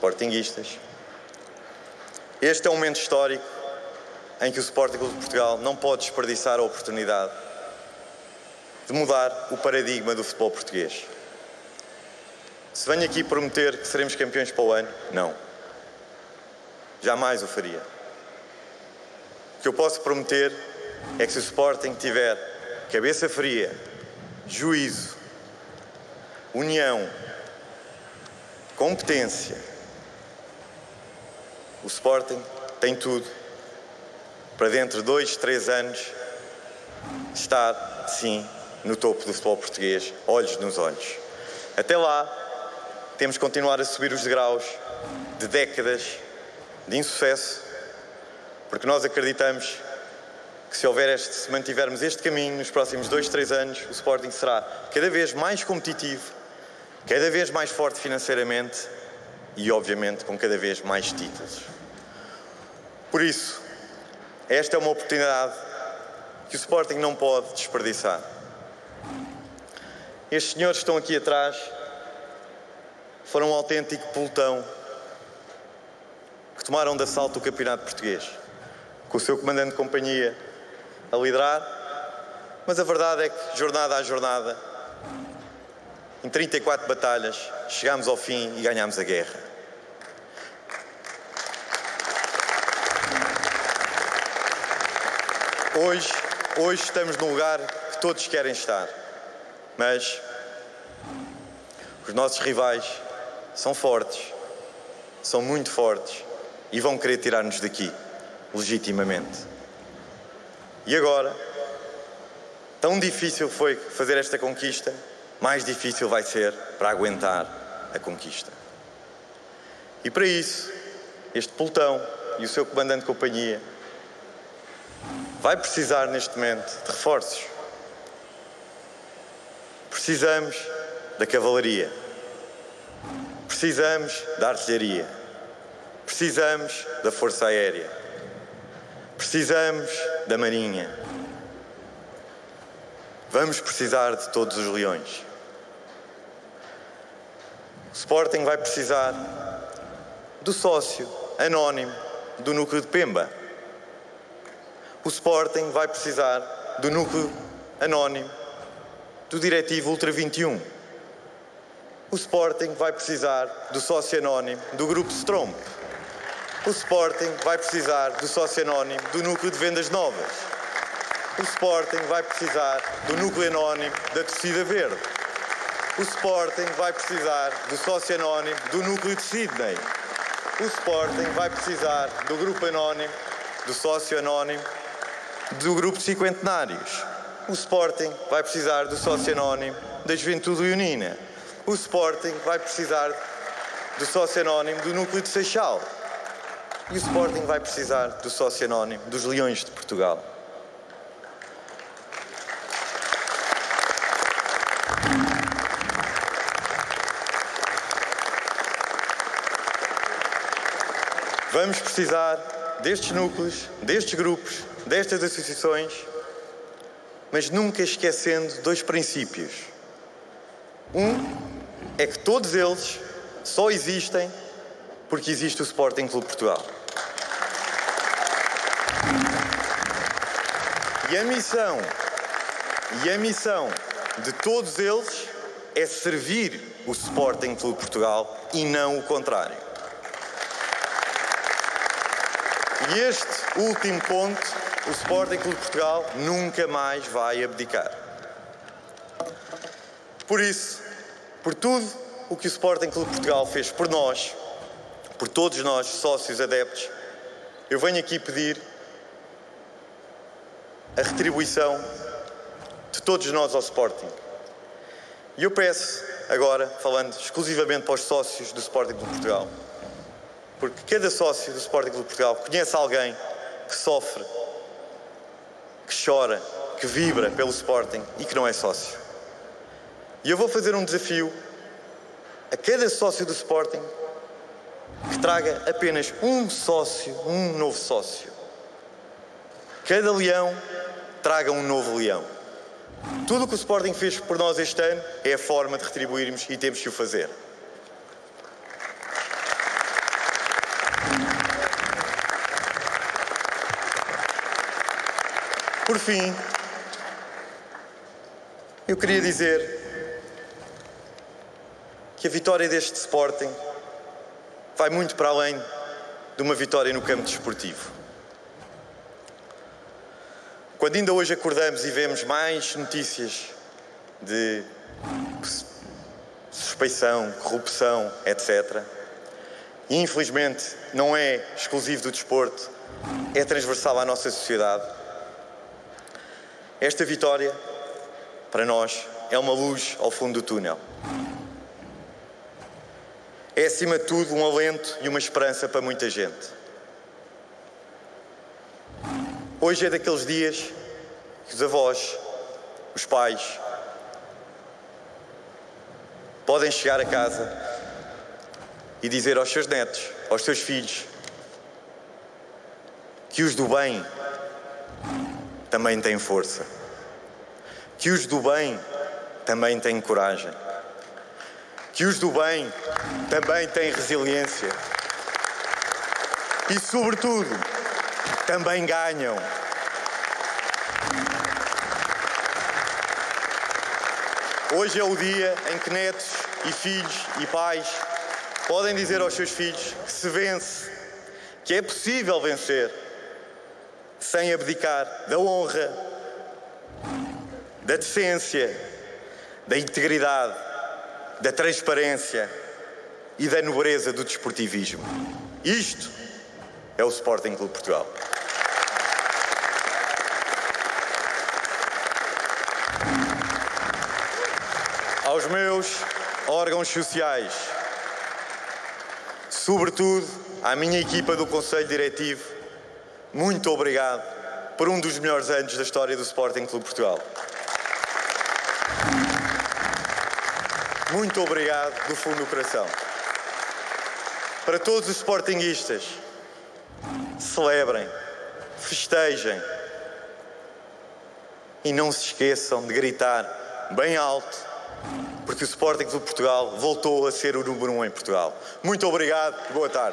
este é um momento histórico em que o Sporting Clube de Portugal não pode desperdiçar a oportunidade de mudar o paradigma do futebol português. Se venho aqui prometer que seremos campeões para o ano, não. Jamais o faria. O que eu posso prometer é que se o Sporting tiver cabeça fria, juízo, união, competência, o Sporting tem tudo para dentro de 2, 3 anos estar, sim, no topo do futebol português, olhos nos olhos. Até lá, temos que continuar a subir os degraus de décadas de insucesso, porque nós acreditamos que se mantivermos este caminho nos próximos 2, 3 anos, o Sporting será cada vez mais competitivo, cada vez mais forte financeiramente e, obviamente, com cada vez mais títulos. Por isso, esta é uma oportunidade que o Sporting não pode desperdiçar. Estes senhores que estão aqui atrás foram um autêntico pelotão que tomaram de assalto o campeonato português, com o seu comandante de companhia a liderar, mas a verdade é que, jornada a jornada, em 34 batalhas, chegámos ao fim e ganhámos a guerra. Hoje estamos num lugar que todos querem estar, mas os nossos rivais são fortes, são muito fortes e vão querer tirar-nos daqui, legitimamente. E agora, tão difícil foi fazer esta conquista, mais difícil vai ser para aguentar a conquista. E para isso, este pelotão e o seu comandante de companhia vai precisar neste momento de reforços. Precisamos da cavalaria, precisamos da artilharia, precisamos da força aérea, precisamos da marinha. Vamos precisar de todos os leões. O Sporting vai precisar do sócio anónimo do núcleo de Pemba. O Sporting vai precisar do núcleo anónimo do diretivo Ultra 21. O Sporting vai precisar do sócio anónimo do grupo Stromp. O Sporting vai precisar do sócio anónimo do núcleo de vendas novas. O Sporting vai precisar do núcleo anónimo da torcida verde. O Sporting vai precisar do sócio anónimo do núcleo de Sydney. O Sporting vai precisar do grupo anónimo, do sócio anónimo do grupo de cinquentenários. O Sporting vai precisar do sócio anónimo da Juventude Leonina. O Sporting vai precisar do sócio anónimo do núcleo de Seixal. E o Sporting vai precisar do sócio anónimo dos Leões de Portugal. Vamos precisar destes núcleos, destes grupos, destas associações, mas nunca esquecendo dois princípios. Um é que todos eles só existem porque existe o Sporting Clube Portugal. E a missão de todos eles é servir o Sporting Clube Portugal e não o contrário. E este último ponto, o Sporting Clube Portugal nunca mais vai abdicar. Por isso, por tudo o que o Sporting Clube Portugal fez por nós, por todos nós, sócios adeptos, eu venho aqui pedir a retribuição de todos nós ao Sporting. E eu peço agora, falando exclusivamente para os sócios do Sporting Clube Portugal, porque cada sócio do Sporting Clube Portugal conhece alguém que sofre, que chora, que vibra pelo Sporting e que não é sócio. E eu vou fazer um desafio a cada sócio do Sporting que traga apenas um sócio, um novo sócio. Cada leão traga um novo leão. Tudo o que o Sporting fez por nós este ano é a forma de retribuirmos e temos que o fazer. Por fim, eu queria dizer que a vitória deste Sporting vai muito para além de uma vitória no campo desportivo. Quando ainda hoje acordamos e vemos mais notícias de suspeição, corrupção, etc., e infelizmente não é exclusivo do desporto, é transversal à nossa sociedade, esta vitória, para nós, é uma luz ao fundo do túnel. É, acima de tudo, um alento e uma esperança para muita gente. Hoje é daqueles dias que os avós, os pais, podem chegar a casa e dizer aos seus netos, aos seus filhos, que os do bem também têm força, que os do bem também têm coragem, que os do bem também têm resiliência e, sobretudo, também ganham. Hoje é o dia em que netos e filhos e pais podem dizer aos seus filhos que se vence, que é possível vencer, sem abdicar da honra, da decência, da integridade, da transparência e da nobreza do desportivismo. Isto é o Sporting Clube Portugal. Aos meus órgãos sociais, sobretudo à minha equipa do Conselho Diretivo, muito obrigado por um dos melhores anos da história do Sporting Clube Portugal. Muito obrigado do fundo do coração. Para todos os sportinguistas, celebrem, festejem e não se esqueçam de gritar bem alto, porque o Sporting Clube Portugal voltou a ser o número 1 em Portugal. Muito obrigado e boa tarde.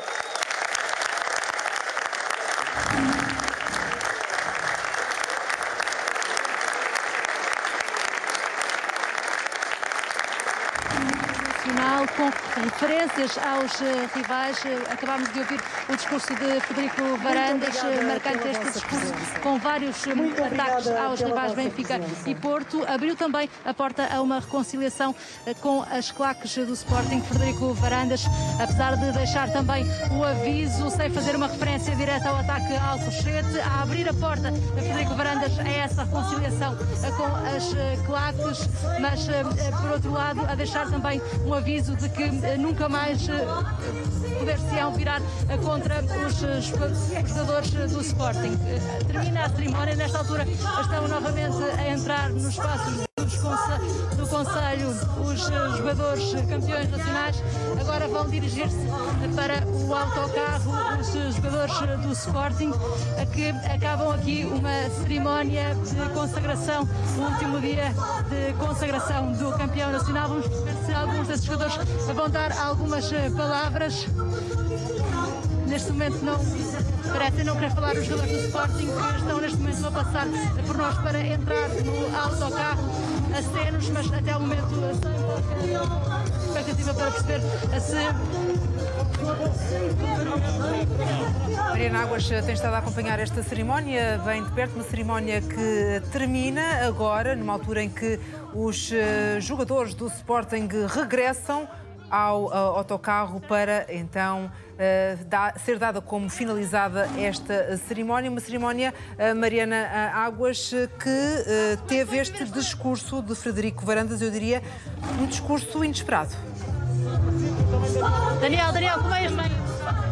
Com referências aos rivais, acabámos de ouvir o discurso de Frederico Varandas, marcante este discurso com vários ataques aos rivais Benfica e Porto. Abriu também a porta a uma reconciliação com as claques do Sporting. Frederico Varandas, apesar de deixar também o aviso, sem fazer uma referência direta ao ataque a Alcochete, a abrir a porta a Frederico Varandas a essa reconciliação com as claques, mas por outro lado a deixar também um aviso de que nunca mais poder-se-ão virar contra os jogadores do Sporting. Termina a cerimónia, nesta altura estão novamente a entrar nos espaços do Conselho os jogadores campeões nacionais. Agora vão dirigir-se para o autocarro os jogadores do Sporting, que acabam aqui uma cerimónia de consagração, o último dia de consagração do campeão nacional. Vamos ver se alguns desses jogadores vão dar algumas palavras. Neste momento parecem não querer falar os jogadores do Sporting, que estão neste momento a passar por nós para entrar no autocarro acenos, mas até ao momento sem expectativa para perceber se... Mariana Águas tem estado a acompanhar esta cerimónia bem de perto, uma cerimónia que termina agora, numa altura em que os jogadores do Sporting regressam ao autocarro para então ser dada como finalizada esta cerimónia. Uma cerimónia, Mariana Águas, que teve este discurso de Frederico Varandas, eu diria, um discurso inesperado. Daniel, como é este?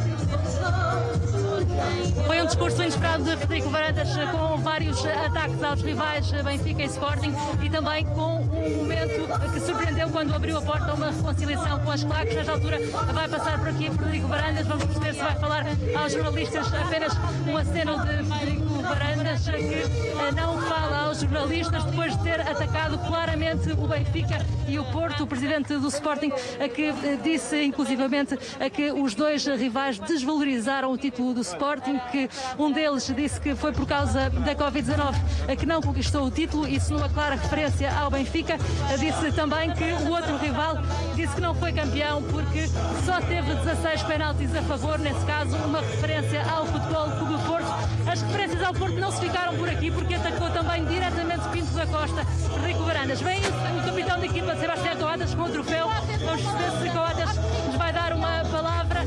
Foi um discurso inesperado de Frederico Varandas, com vários ataques aos rivais Benfica e Sporting, e também com um momento que surpreendeu quando abriu a porta a uma reconciliação com as claques. Nesta altura vai passar por aqui Frederico Varandas. Vamos perceber se vai falar aos jornalistas. Apenas um aceno de Frederico Varandas, que não fala aos jornalistas depois de ter atacado claramente o Benfica e o Porto. O presidente do Sporting, que disse inclusivamente que os dois rivais desvalorizaram o título do Sporting, que um deles disse que foi por causa da Covid-19 que não conquistou o título, isso numa clara referência ao Benfica. Disse também que o outro rival disse que não foi campeão porque só teve 16 penaltis a favor, nesse caso uma referência ao Futebol Clube do Porto. As referências ao Porto não se ficaram por aqui, porque atacou também diretamente Pinto da Costa. Frederico Varandas. Vem o capitão da equipa, Sebastião Coates, com o troféu. Vamos ver se Coates nos vai dar uma palavra.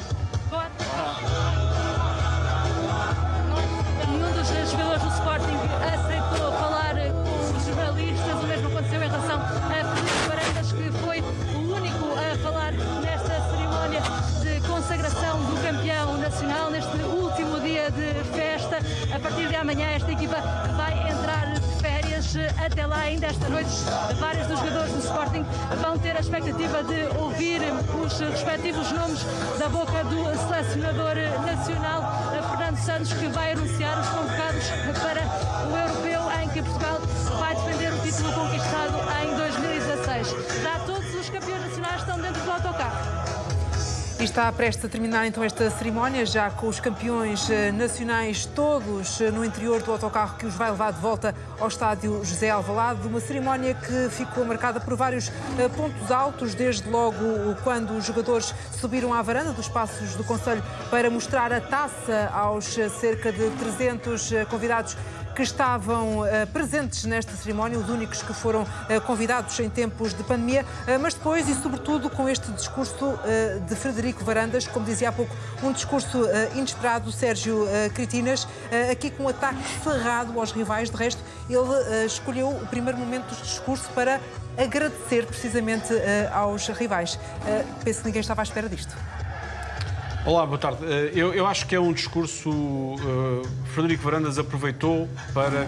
Nenhum dos jogadores do Sporting aceitou falar com os jornalistas. O mesmo aconteceu em relação a Frederico Varandas, que foi o único a falar nesta cerimónia de consagração do campeão nacional, neste último dia de festa. A partir de amanhã esta equipa vai entrar de férias. Até lá, ainda esta noite, vários dos jogadores do Sporting vão ter a expectativa de ouvir os respectivos nomes da boca do selecionador nacional, Fernando Santos, que vai anunciar os convocados para o europeu em que Portugal vai defender o título conquistado em 2016. Já todos os campeões nacionais estão dentro do autocarro. E está prestes a terminar então esta cerimónia, já com os campeões nacionais todos no interior do autocarro que os vai levar de volta ao estádio José Alvalade. Uma cerimónia que ficou marcada por vários pontos altos, desde logo quando os jogadores subiram à varanda dos Passos do Conselho para mostrar a taça aos cerca de 300 convidados que estavam presentes nesta cerimónia, os únicos que foram convidados em tempos de pandemia, mas depois e sobretudo com este discurso de Frederico Varandas, como dizia há pouco, um discurso inesperado, Sérgio Critinas, aqui com um ataque cerrado aos rivais. De resto, ele escolheu o primeiro momento do discurso para agradecer precisamente aos rivais. Penso que ninguém estava à espera disto. Olá, boa tarde. Eu acho que é um discurso... Frederico Varandas aproveitou para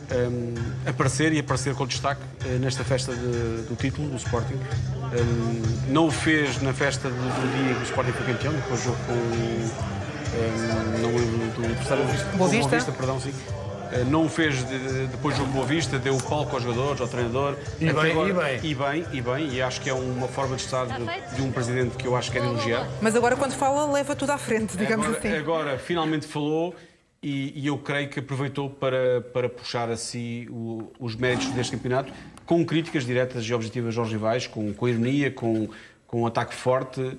aparecer com destaque nesta festa do título do Sporting. Não o fez na festa do dia que o Sporting foi campeão, depois do jogo com... não lembro do adversário. Boa Vista. Perdão, sim. Não o fez depois do jogo Boa Vista, deu o palco aos jogadores, ao treinador. E bem, e acho que é uma forma de estar de um presidente que eu acho que é de elogiar. Mas agora, quando fala, leva tudo à frente, digamos assim. Agora, finalmente falou e eu creio que aproveitou para puxar a si os méritos deste campeonato, com críticas diretas e objetivas aos rivais, com ironia, com um ataque forte.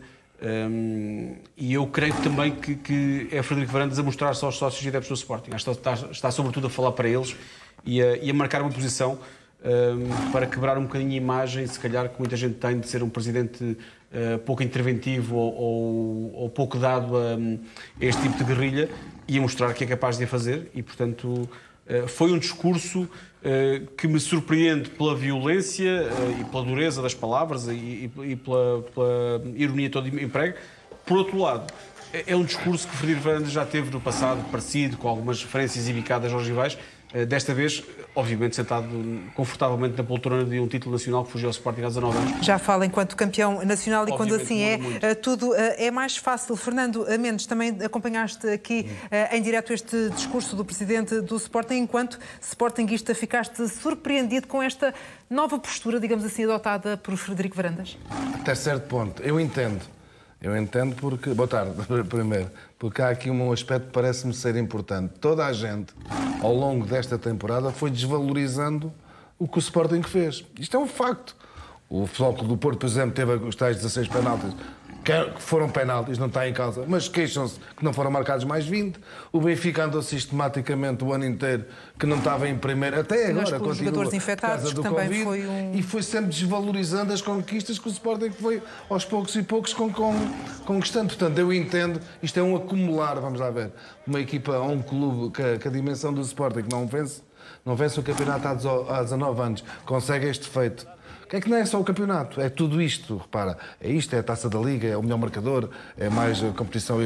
E eu creio também que é Frederico Varandas a mostrar-se aos sócios e adeptos do Sporting. Está sobretudo a falar para eles e a marcar uma posição para quebrar um bocadinho a imagem, se calhar, que muita gente tem de ser um presidente pouco interventivo ou pouco dado a este tipo de guerrilha, e a mostrar que é capaz de a fazer. E, portanto, foi um discurso que me surpreende pela violência e pela dureza das palavras e pela ironia toda emprego. Por outro lado, é um discurso que Frederico Varandas já teve no passado, parecido, com algumas referências ibicadas aos rivais. Desta vez, obviamente, sentado confortavelmente na poltrona de um título nacional que fugiu ao Sporting há 19 anos. Já fala enquanto campeão nacional e Obviamente, quando assim é, tudo é mais fácil. Fernando Mendes, também acompanhaste aqui em direto este discurso do presidente do Sporting. Enquanto sportinguista, ficaste surpreendido com esta nova postura, digamos assim, adotada por Frederico Varandas? Até certo ponto. Eu entendo porque... Boa tarde, primeiro. Porque há aqui um aspecto que parece-me ser importante. Toda a gente, ao longo desta temporada, foi desvalorizando o que o Sporting fez. Isto é um facto. O Futebol Clube do Porto, por exemplo, teve os tais 16 penaltis. Que foram penaltis, não está em causa, mas queixam-se que não foram marcados mais 20. O Benfica andou sistematicamente o ano inteiro que não estava em primeiro, até agora mas com os jogadores infectados, que também COVID, foi e foi sempre desvalorizando as conquistas que o Sporting foi aos poucos e poucos conquistando. Portanto, eu entendo, isto é um acumular, vamos lá ver, uma equipa ou um clube que a dimensão do Sporting não vence o campeonato há 19 anos, consegue este feito. É que não é só o campeonato, é tudo isto, repara, é isto, é a Taça da Liga, é o melhor marcador, é mais a competição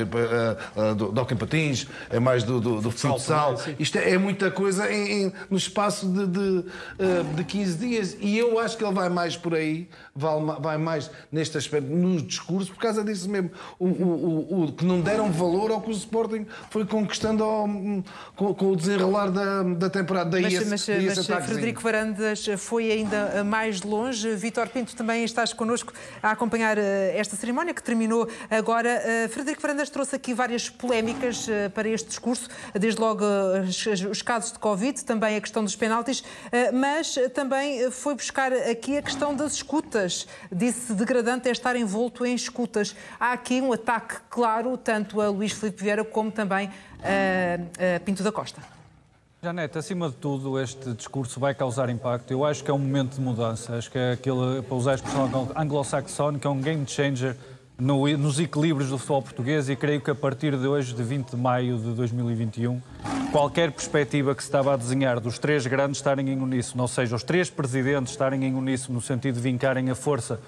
do hockey em patins, é mais do futsal. Isto é muita coisa no espaço de 15 dias, e eu acho que ele vai mais por aí, vai mais neste aspecto, no discurso, por causa disso mesmo, o que não deram valor ao que o Sporting foi conquistando com o desenrolar da temporada. Mas Frederico Varandas foi ainda mais longe. Vítor Pinto, também estás connosco a acompanhar esta cerimónia que terminou agora. Frederico Varandas trouxe aqui várias polémicas para este discurso, desde logo os casos de Covid, também a questão dos penaltis, mas também foi buscar aqui a questão das escutas. Disse degradante é estar envolto em escutas. Há aqui um ataque claro, tanto a Luís Filipe Vieira como também a Pinto da Costa. Janete, acima de tudo, este discurso vai causar impacto. Eu acho que é um momento de mudança. Acho que é aquele, para usar a expressão anglo-saxónica, é um game changer nos equilíbrios do futebol português, e creio que a partir de hoje, de 20 de maio de 2021, qualquer perspectiva que se estava a desenhar dos três grandes estarem em uníssono, ou seja, os três presidentes estarem em uníssono no sentido de vincarem a força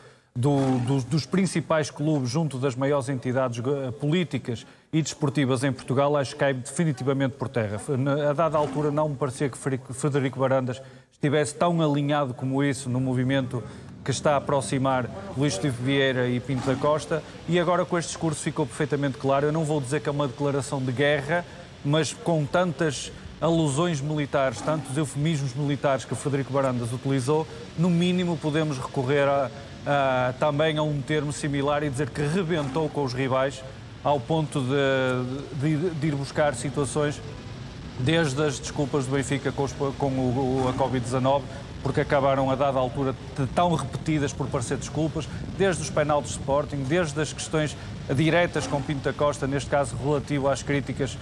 dos principais clubes junto das maiores entidades políticas e desportivas em Portugal, acho que cai definitivamente por terra. A dada altura não me parecia que Frederico Varandas estivesse tão alinhado como isso no movimento que está a aproximar Luís Filipe Vieira e Pinto da Costa, e agora com este discurso ficou perfeitamente claro. Eu não vou dizer que é uma declaração de guerra, mas com tantas alusões militares, tantos eufemismos militares que Frederico Varandas utilizou, no mínimo podemos recorrer também a um termo similar e dizer que rebentou com os rivais ao ponto de ir buscar situações desde as desculpas do Benfica com a Covid-19, porque acabaram a dada altura tão repetidas por parecer desculpas, desde os penaltis de Sporting, desde as questões diretas com Pinto da Costa, neste caso relativo às críticas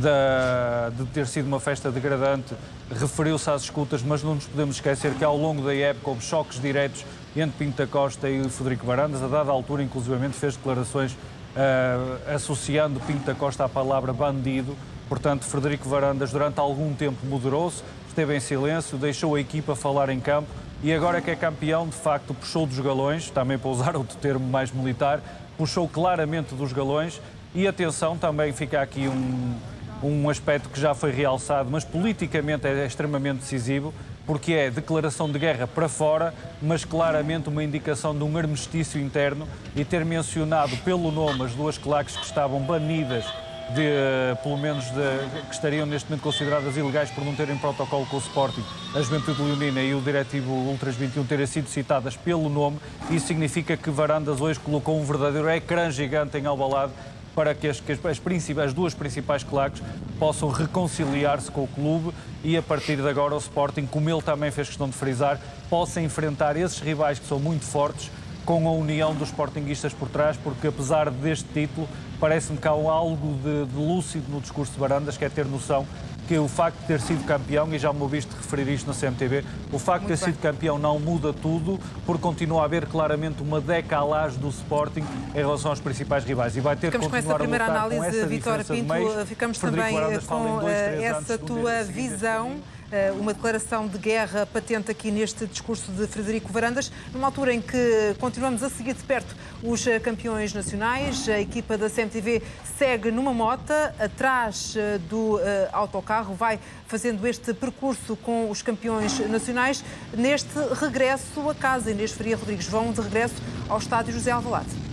de ter sido uma festa degradante, referiu-se às escutas, mas não nos podemos esquecer que ao longo da época houve choques diretos entre Pinto da Costa e Frederico Varandas. A dada altura, inclusivamente, fez declarações associando Pinto da Costa à palavra bandido. Portanto, Frederico Varandas durante algum tempo moderou-se, esteve em silêncio, deixou a equipa falar em campo e agora que é campeão, de facto, puxou dos galões, também para usar outro termo mais militar, puxou claramente dos galões e, atenção, também fica aqui um aspecto que já foi realçado, mas politicamente é extremamente decisivo, porque é declaração de guerra para fora, mas claramente uma indicação de um armistício interno e ter mencionado pelo nome as duas claques que estavam banidas pelo menos que estariam neste momento consideradas ilegais por não terem protocolo com o Sporting, a Juventude Leonina e o Diretivo Ultras 21 terem sido citadas pelo nome. Isso significa que Varandas hoje colocou um verdadeiro ecrã gigante em Alvalade para que as duas principais claques possam reconciliar-se com o clube e, a partir de agora, o Sporting, como ele também fez questão de frisar, possa enfrentar esses rivais que são muito fortes com a união dos sportinguistas por trás, porque apesar deste título, parece-me que há algo de lúcido no discurso de Varandas, que é ter noção que o facto de ter sido campeão, e já me ouviste referir isto na CMTV, o facto de ter sido campeão não muda tudo, porque continua a haver claramente uma decalagem do Sporting em relação aos principais rivais. E vai ter que continuar a lutar com essa diferença de meios. Ficamos também com essa tua visão. Uma declaração de guerra patente aqui neste discurso de Frederico Varandas, numa altura em que continuamos a seguir de perto os campeões nacionais. A equipa da CMTV segue numa mota, atrás do autocarro, vai fazendo este percurso com os campeões nacionais neste regresso a casa. Inês Faria Rodrigues, vão de regresso ao estádio José Alvalade.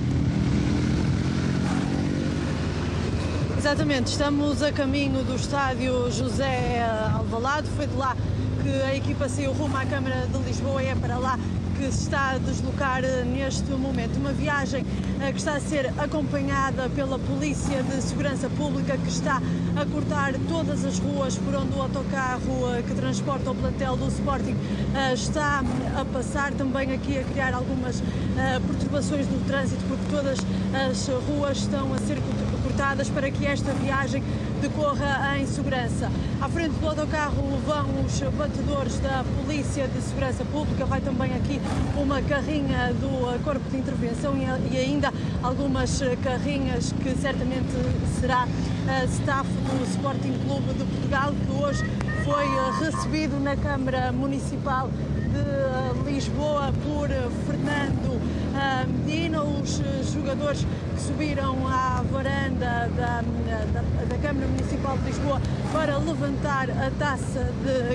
Exatamente, estamos a caminho do estádio José Alvalade. Foi de lá que a equipa saiu rumo à Câmara de Lisboa e é para lá que se está a deslocar neste momento. Uma viagem que está a ser acompanhada pela Polícia de Segurança Pública, que está a cortar todas as ruas por onde o autocarro que transporta o plantel do Sporting está a passar, também aqui a criar algumas perturbações no trânsito, porque todas as ruas estão a ser cortadas para que esta viagem decorra em segurança. À frente do autocarro vão os batedores da Polícia de Segurança Pública, vai também aqui uma carrinha do Corpo de Intervenção e ainda algumas carrinhas que certamente será staff do Sporting Clube de Portugal, que hoje foi recebido na Câmara Municipal de Lisboa por Fernando Medina. Os jogadores que subiram à varanda da Câmara Municipal de Lisboa para levantar a taça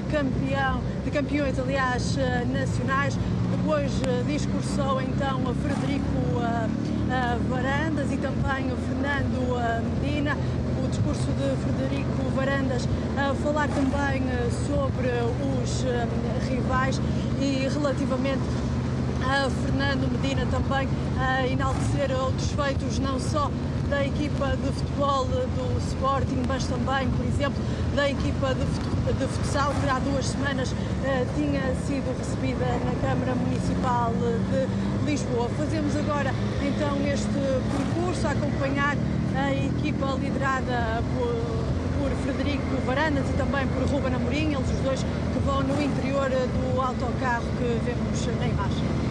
de campeões, aliás, nacionais. Depois discursou então a Frederico Varandas e também o Fernando Medina. O discurso de Frederico Varandas a falar também sobre os rivais e relativamente a Fernando Medina também a enaltecer outros feitos, não só da equipa de futebol do Sporting, mas também, por exemplo, da equipa de futsal, que há 2 semanas tinha sido recebida na Câmara Municipal de Lisboa. Fazemos agora então este percurso a acompanhar a equipa liderada por Frederico Varandas e também por Ruben Amorim, eles os dois que vão no interior do autocarro que vemos na imagem.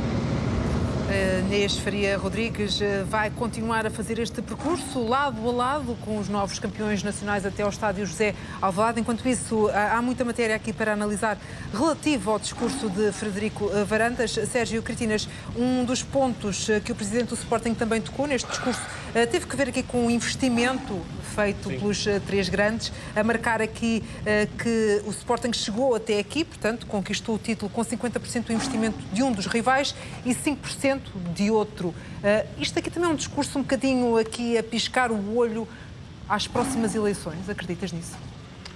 Inês Faria Rodrigues vai continuar a fazer este percurso lado a lado com os novos campeões nacionais até ao estádio José Alvalade. Enquanto isso, há muita matéria aqui para analisar relativo ao discurso de Frederico Varandas. Sérgio Cretinas, um dos pontos que o presidente do Sporting também tocou neste discurso teve que ver aqui com o investimento feito pelos 3 grandes, a marcar aqui que o Sporting chegou até aqui, portanto, conquistou o título com 50% do investimento de um dos rivais e 5% de outro. Isto aqui também é um discurso um bocadinho aqui a piscar o olho às próximas eleições. Acreditas nisso?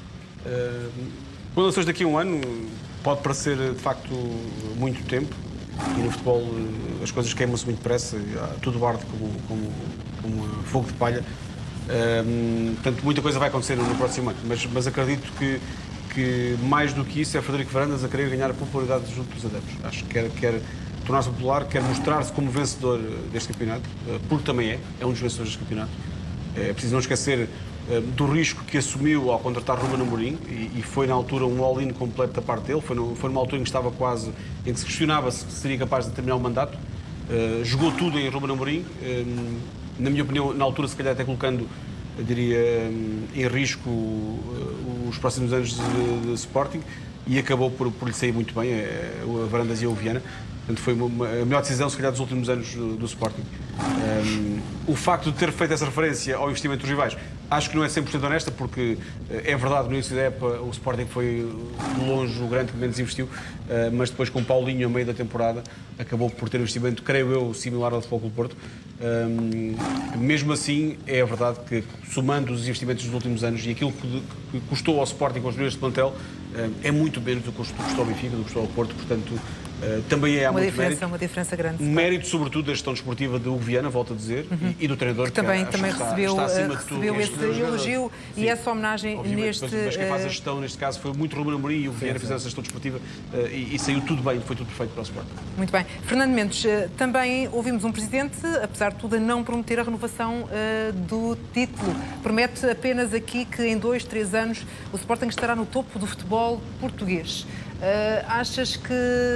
Eleições daqui a um ano pode parecer, de facto, muito tempo. e no futebol as coisas queimam-se muito depressa, tudo arde como fogo de palha. Portanto, muita coisa vai acontecer no próximo ano, mas acredito que mais do que isso é Frederico Varandas a querer ganhar a popularidade junto dos adeptos. Acho que quer tornar-se popular, quer mostrar-se como vencedor deste campeonato, porque também é um dos vencedores deste campeonato. É preciso não esquecer do risco que assumiu ao contratar Ruben Amorim e foi na altura um all-in completo da parte dele, foi numa altura em que estava quase, em que se questionava se seria capaz de terminar o mandato. Jogou tudo em Ruben Amorim, na minha opinião, na altura se calhar até colocando, eu diria, em risco os próximos anos de Sporting, e acabou por lhe sair muito bem, a Varandas e a Viana. Portanto, foi a melhor decisão, se calhar, dos últimos anos do Sporting. O facto de ter feito essa referência ao investimento dos rivais, acho que não é 100% honesta, porque é verdade, no início da época o Sporting foi de longe o grande que menos investiu, mas depois com o Paulinho, a meio da temporada, acabou por ter um investimento, creio eu, similar ao do Futebol Clube do Porto. Mesmo assim, é verdade que, somando os investimentos dos últimos anos e aquilo que custou ao Sporting construir este plantel, é muito menos do que custou ao Benfica, do que custou ao Porto, portanto, também há muito mérito. Uma diferença grande. Mérito, sobretudo, da gestão desportiva de Hugo Viana, volto a dizer, e do treinador, que também recebeu esse elogio e essa homenagem neste... Mas quem faz a gestão, neste caso, foi muito Ruben Amorim, e o Viana fizeram essa gestão desportiva e saiu tudo bem, foi tudo perfeito para o Sporting. Muito bem. Fernando Mendes, também ouvimos um presidente, apesar de tudo, a não prometer a renovação do título. Promete apenas aqui que em 2, 3 anos o Sporting estará no topo do futebol português. Achas que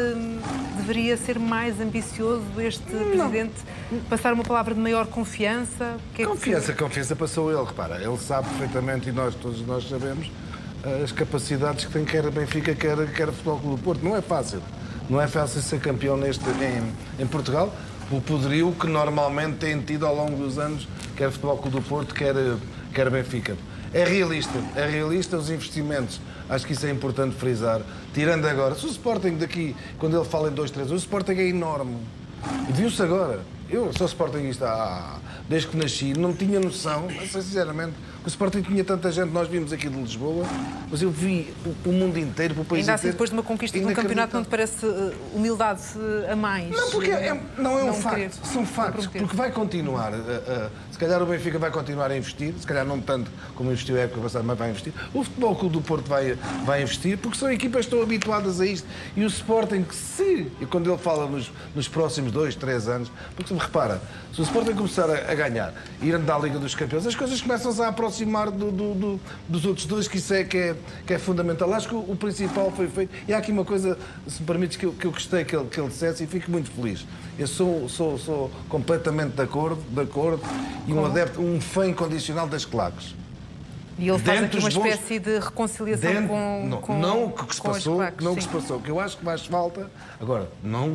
deveria ser mais ambicioso este presidente, passar uma palavra de maior confiança? Confiança passou ele, repara, ele sabe perfeitamente, e todos nós sabemos, as capacidades que tem quer a Benfica, quer o Futebol Clube do Porto. Não é fácil ser campeão em Portugal, o poderio que normalmente tem tido ao longo dos anos, quer o Futebol Clube do Porto, quer Benfica. É realista os investimentos. Acho que isso é importante frisar. Tirando agora, se o Sporting daqui, quando ele fala em 2, 3 anos, o Sporting é enorme. E viu-se agora. Eu sou sportinguista desde que nasci, não tinha noção, sinceramente, que o Sporting tinha tanta gente. Nós vimos aqui de Lisboa, mas eu vi o mundo inteiro, o país ainda assim, inteiro. Depois de uma conquista de um campeonato, não te parece humildade a mais? Não, porque não é um facto, são factos, porque vai continuar. Se calhar o Benfica vai continuar a investir, se calhar não tanto como investiu a época passada, mas vai investir. O Futebol Clube do Porto vai investir, porque são equipas que estão habituadas a isto. E o Sporting, e quando ele fala nos próximos 2, 3 anos, porque repara, se o Sporting começar a ganhar, ir andar à Liga dos Campeões, as coisas começam-se a aproximar dos outros dois, que isso que é fundamental. Acho que o principal foi feito. E há aqui uma coisa, se me permites, que eu gostei que ele dissesse e fico muito feliz. Eu sou completamente de acordo e um adepto, um fã incondicional das claques. E ele faz aqui uma espécie de reconciliação com o que se passou, o que eu acho que mais falta, agora, não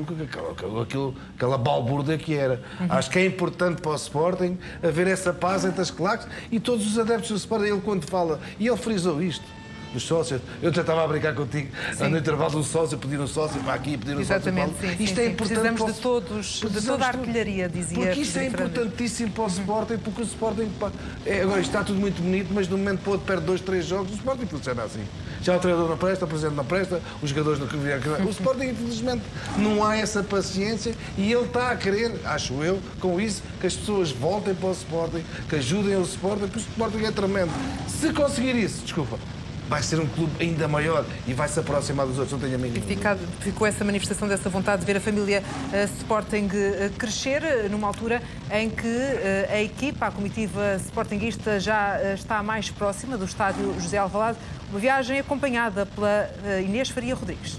aquela balbúrdia que era. Acho que é importante para o Sporting haver essa paz entre as claques e todos os adeptos do Sporting. Ele quando fala, e ele frisou isto, dos sócios, eu já estava a brincar contigo, no intervalo do sócio, pedir um sócio para aqui, pedir um sócio para lá. Isto é importante. Precisamos de toda a artilharia, dizia. Porque isto é importantíssimo para o Sporting, porque o Sporting, agora isto está tudo muito bonito, mas de um momento para o outro perde 2, 3 jogos, o Sporting funciona assim. Já o treinador não presta, o presidente não presta, os jogadores não querem. O Sporting, infelizmente, não há essa paciência e ele está a querer, acho eu, com isso, que as pessoas voltem para o Sporting, que ajudem o Sporting, porque o Sporting é tremendo. Se conseguir isso, desculpa, vai ser um clube ainda maior e vai se aproximar dos outros, não tenho a mínima dúvida. Ficou essa manifestação dessa vontade de ver a família Sporting crescer, numa altura em que a equipa, a comitiva sportinguista, já está mais próxima do estádio José Alvalade, uma viagem acompanhada pela Inês Faria Rodrigues.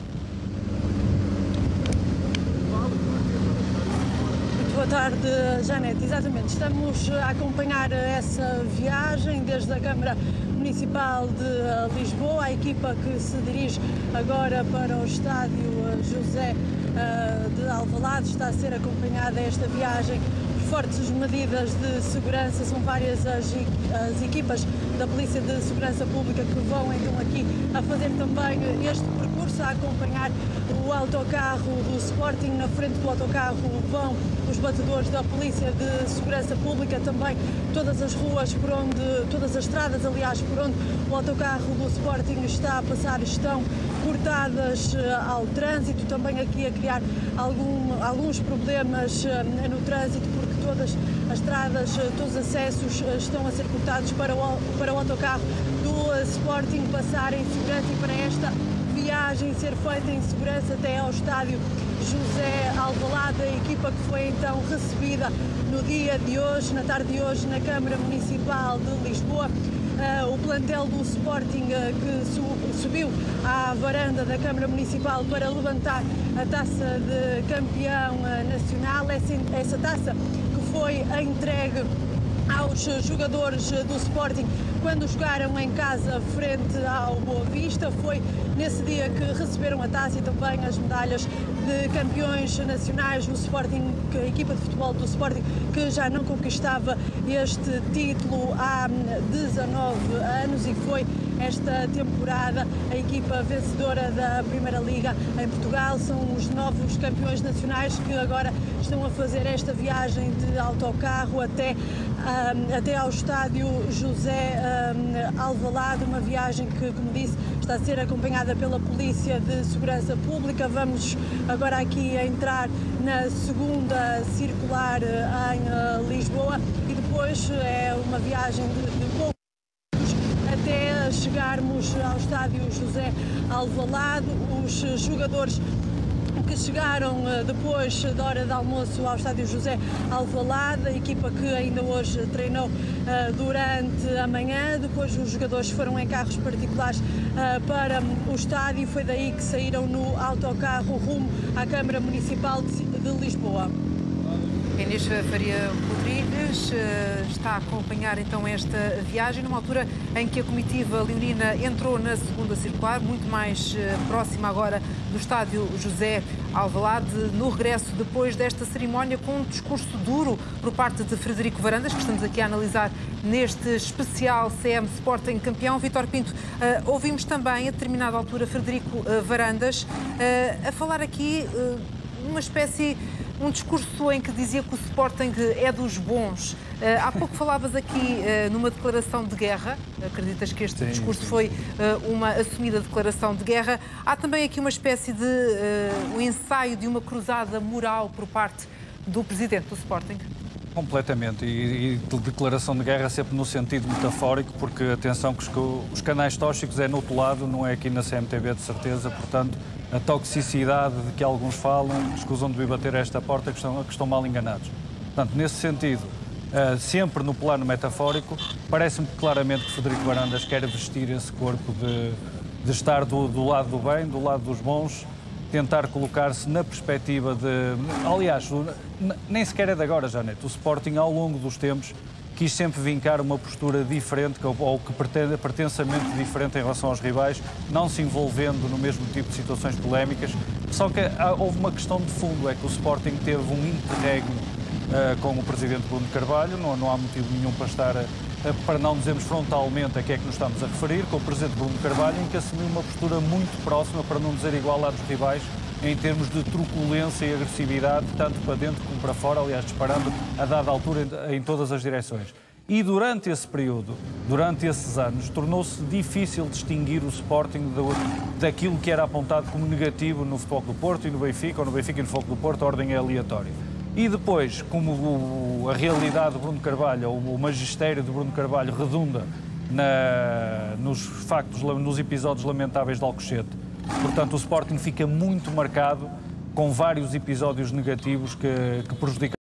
Boa tarde, Janete. Exatamente, estamos a acompanhar essa viagem desde a Câmara Municipal de Lisboa, a equipa que se dirige agora para o estádio José de Alvalade está a ser acompanhada esta viagem por fortes medidas de segurança. São várias as equipas da Polícia de Segurança Pública, que vão então aqui a fazer também este percurso, a acompanhar o autocarro do Sporting. Na frente do autocarro vão os batedores da Polícia de Segurança Pública, também todas as ruas por onde, todas as estradas, aliás, por onde o autocarro do Sporting está a passar estão cortadas ao trânsito, também aqui a criar alguns problemas no trânsito, porque todas as estradas, todos os acessos estão a ser cortados para o autocarro do Sporting passar em segurança e para esta viagem ser feita em segurança até ao estádio José Alvalade, a equipa que foi então recebida no dia de hoje, na tarde de hoje, na Câmara Municipal de Lisboa. O plantel do Sporting que subiu à varanda da Câmara Municipal para levantar a taça de campeão nacional, essa taça que foi entregue aos jogadores do Sporting quando jogaram em casa frente ao Boa Vista. Foi nesse dia que receberam a taça e também as medalhas de campeões nacionais. O Sporting, a equipa de futebol do Sporting, que já não conquistava este título há 19 anos e foi esta temporada a equipa vencedora da Primeira Liga em Portugal. São os novos campeões nacionais que agora estão a fazer esta viagem de autocarro até ao estádio José Alvalade, uma viagem que, como disse, está a ser acompanhada pela Polícia de Segurança Pública. Vamos agora aqui a entrar na segunda circular em Lisboa e depois é uma viagem de poucos até chegarmos ao estádio José Alvalade. Os jogadores que chegaram depois da hora de almoço ao estádio José Alvalade, a equipa que ainda hoje treinou durante a manhã. Depois os jogadores foram em carros particulares para o estádio e foi daí que saíram no autocarro rumo à Câmara Municipal de Lisboa. Inês Faria Rodrigues está a acompanhar então esta viagem numa altura em que a comitiva leonina entrou na segunda circular, muito mais próxima agora do estádio José Alvalade, no regresso depois desta cerimónia com um discurso duro por parte de Frederico Varandas, que estamos aqui a analisar neste especial CM Sporting campeão. Vítor Pinto, ouvimos também a determinada altura Frederico Varandas a falar aqui uma espécie... Um discurso em que dizia que o Sporting é dos bons. Há pouco falavas aqui numa declaração de guerra. Acreditas que este discurso foi uma assumida declaração de guerra? Há também aqui uma espécie de um ensaio de uma cruzada moral por parte do presidente do Sporting? Completamente. E declaração de guerra sempre no sentido metafórico, porque atenção que os canais tóxicos é no outro lado, não é aqui na CMTV de certeza, portanto a toxicidade de que alguns falam, escusam de vir bater a esta porta que estão mal enganados. Portanto, nesse sentido, sempre no plano metafórico, parece-me claramente que Frederico Varandas quer vestir esse corpo de estar do lado do bem, do lado dos bons, tentar colocar-se na perspectiva de... Aliás, nem sequer é de agora, Janete. O Sporting, ao longo dos tempos, quis sempre vincar uma postura diferente, ou que pertencamente diferente em relação aos rivais, não se envolvendo no mesmo tipo de situações polémicas. Só que houve uma questão de fundo, é que o Sporting teve um interregno com o presidente Bruno Carvalho, não há motivo nenhum para não dizermos frontalmente a que é que nos estamos a referir, com o presidente Bruno Carvalho, em que assumiu uma postura muito próxima, para não dizer igual à dos rivais, em termos de truculência e agressividade, tanto para dentro como para fora, aliás, disparando a dada altura em todas as direções. E durante esse período, durante esses anos, tornou-se difícil distinguir o Sporting daquilo que era apontado como negativo no Futebol Clube do Porto e no Benfica, ou no Benfica e no Futebol Clube do Porto, a ordem é aleatória. E depois, como a realidade de Bruno Carvalho, ou o magistério de Bruno Carvalho redunda nos factos, nos episódios lamentáveis de Alcochete, portanto o Sporting fica muito marcado com vários episódios negativos que prejudicam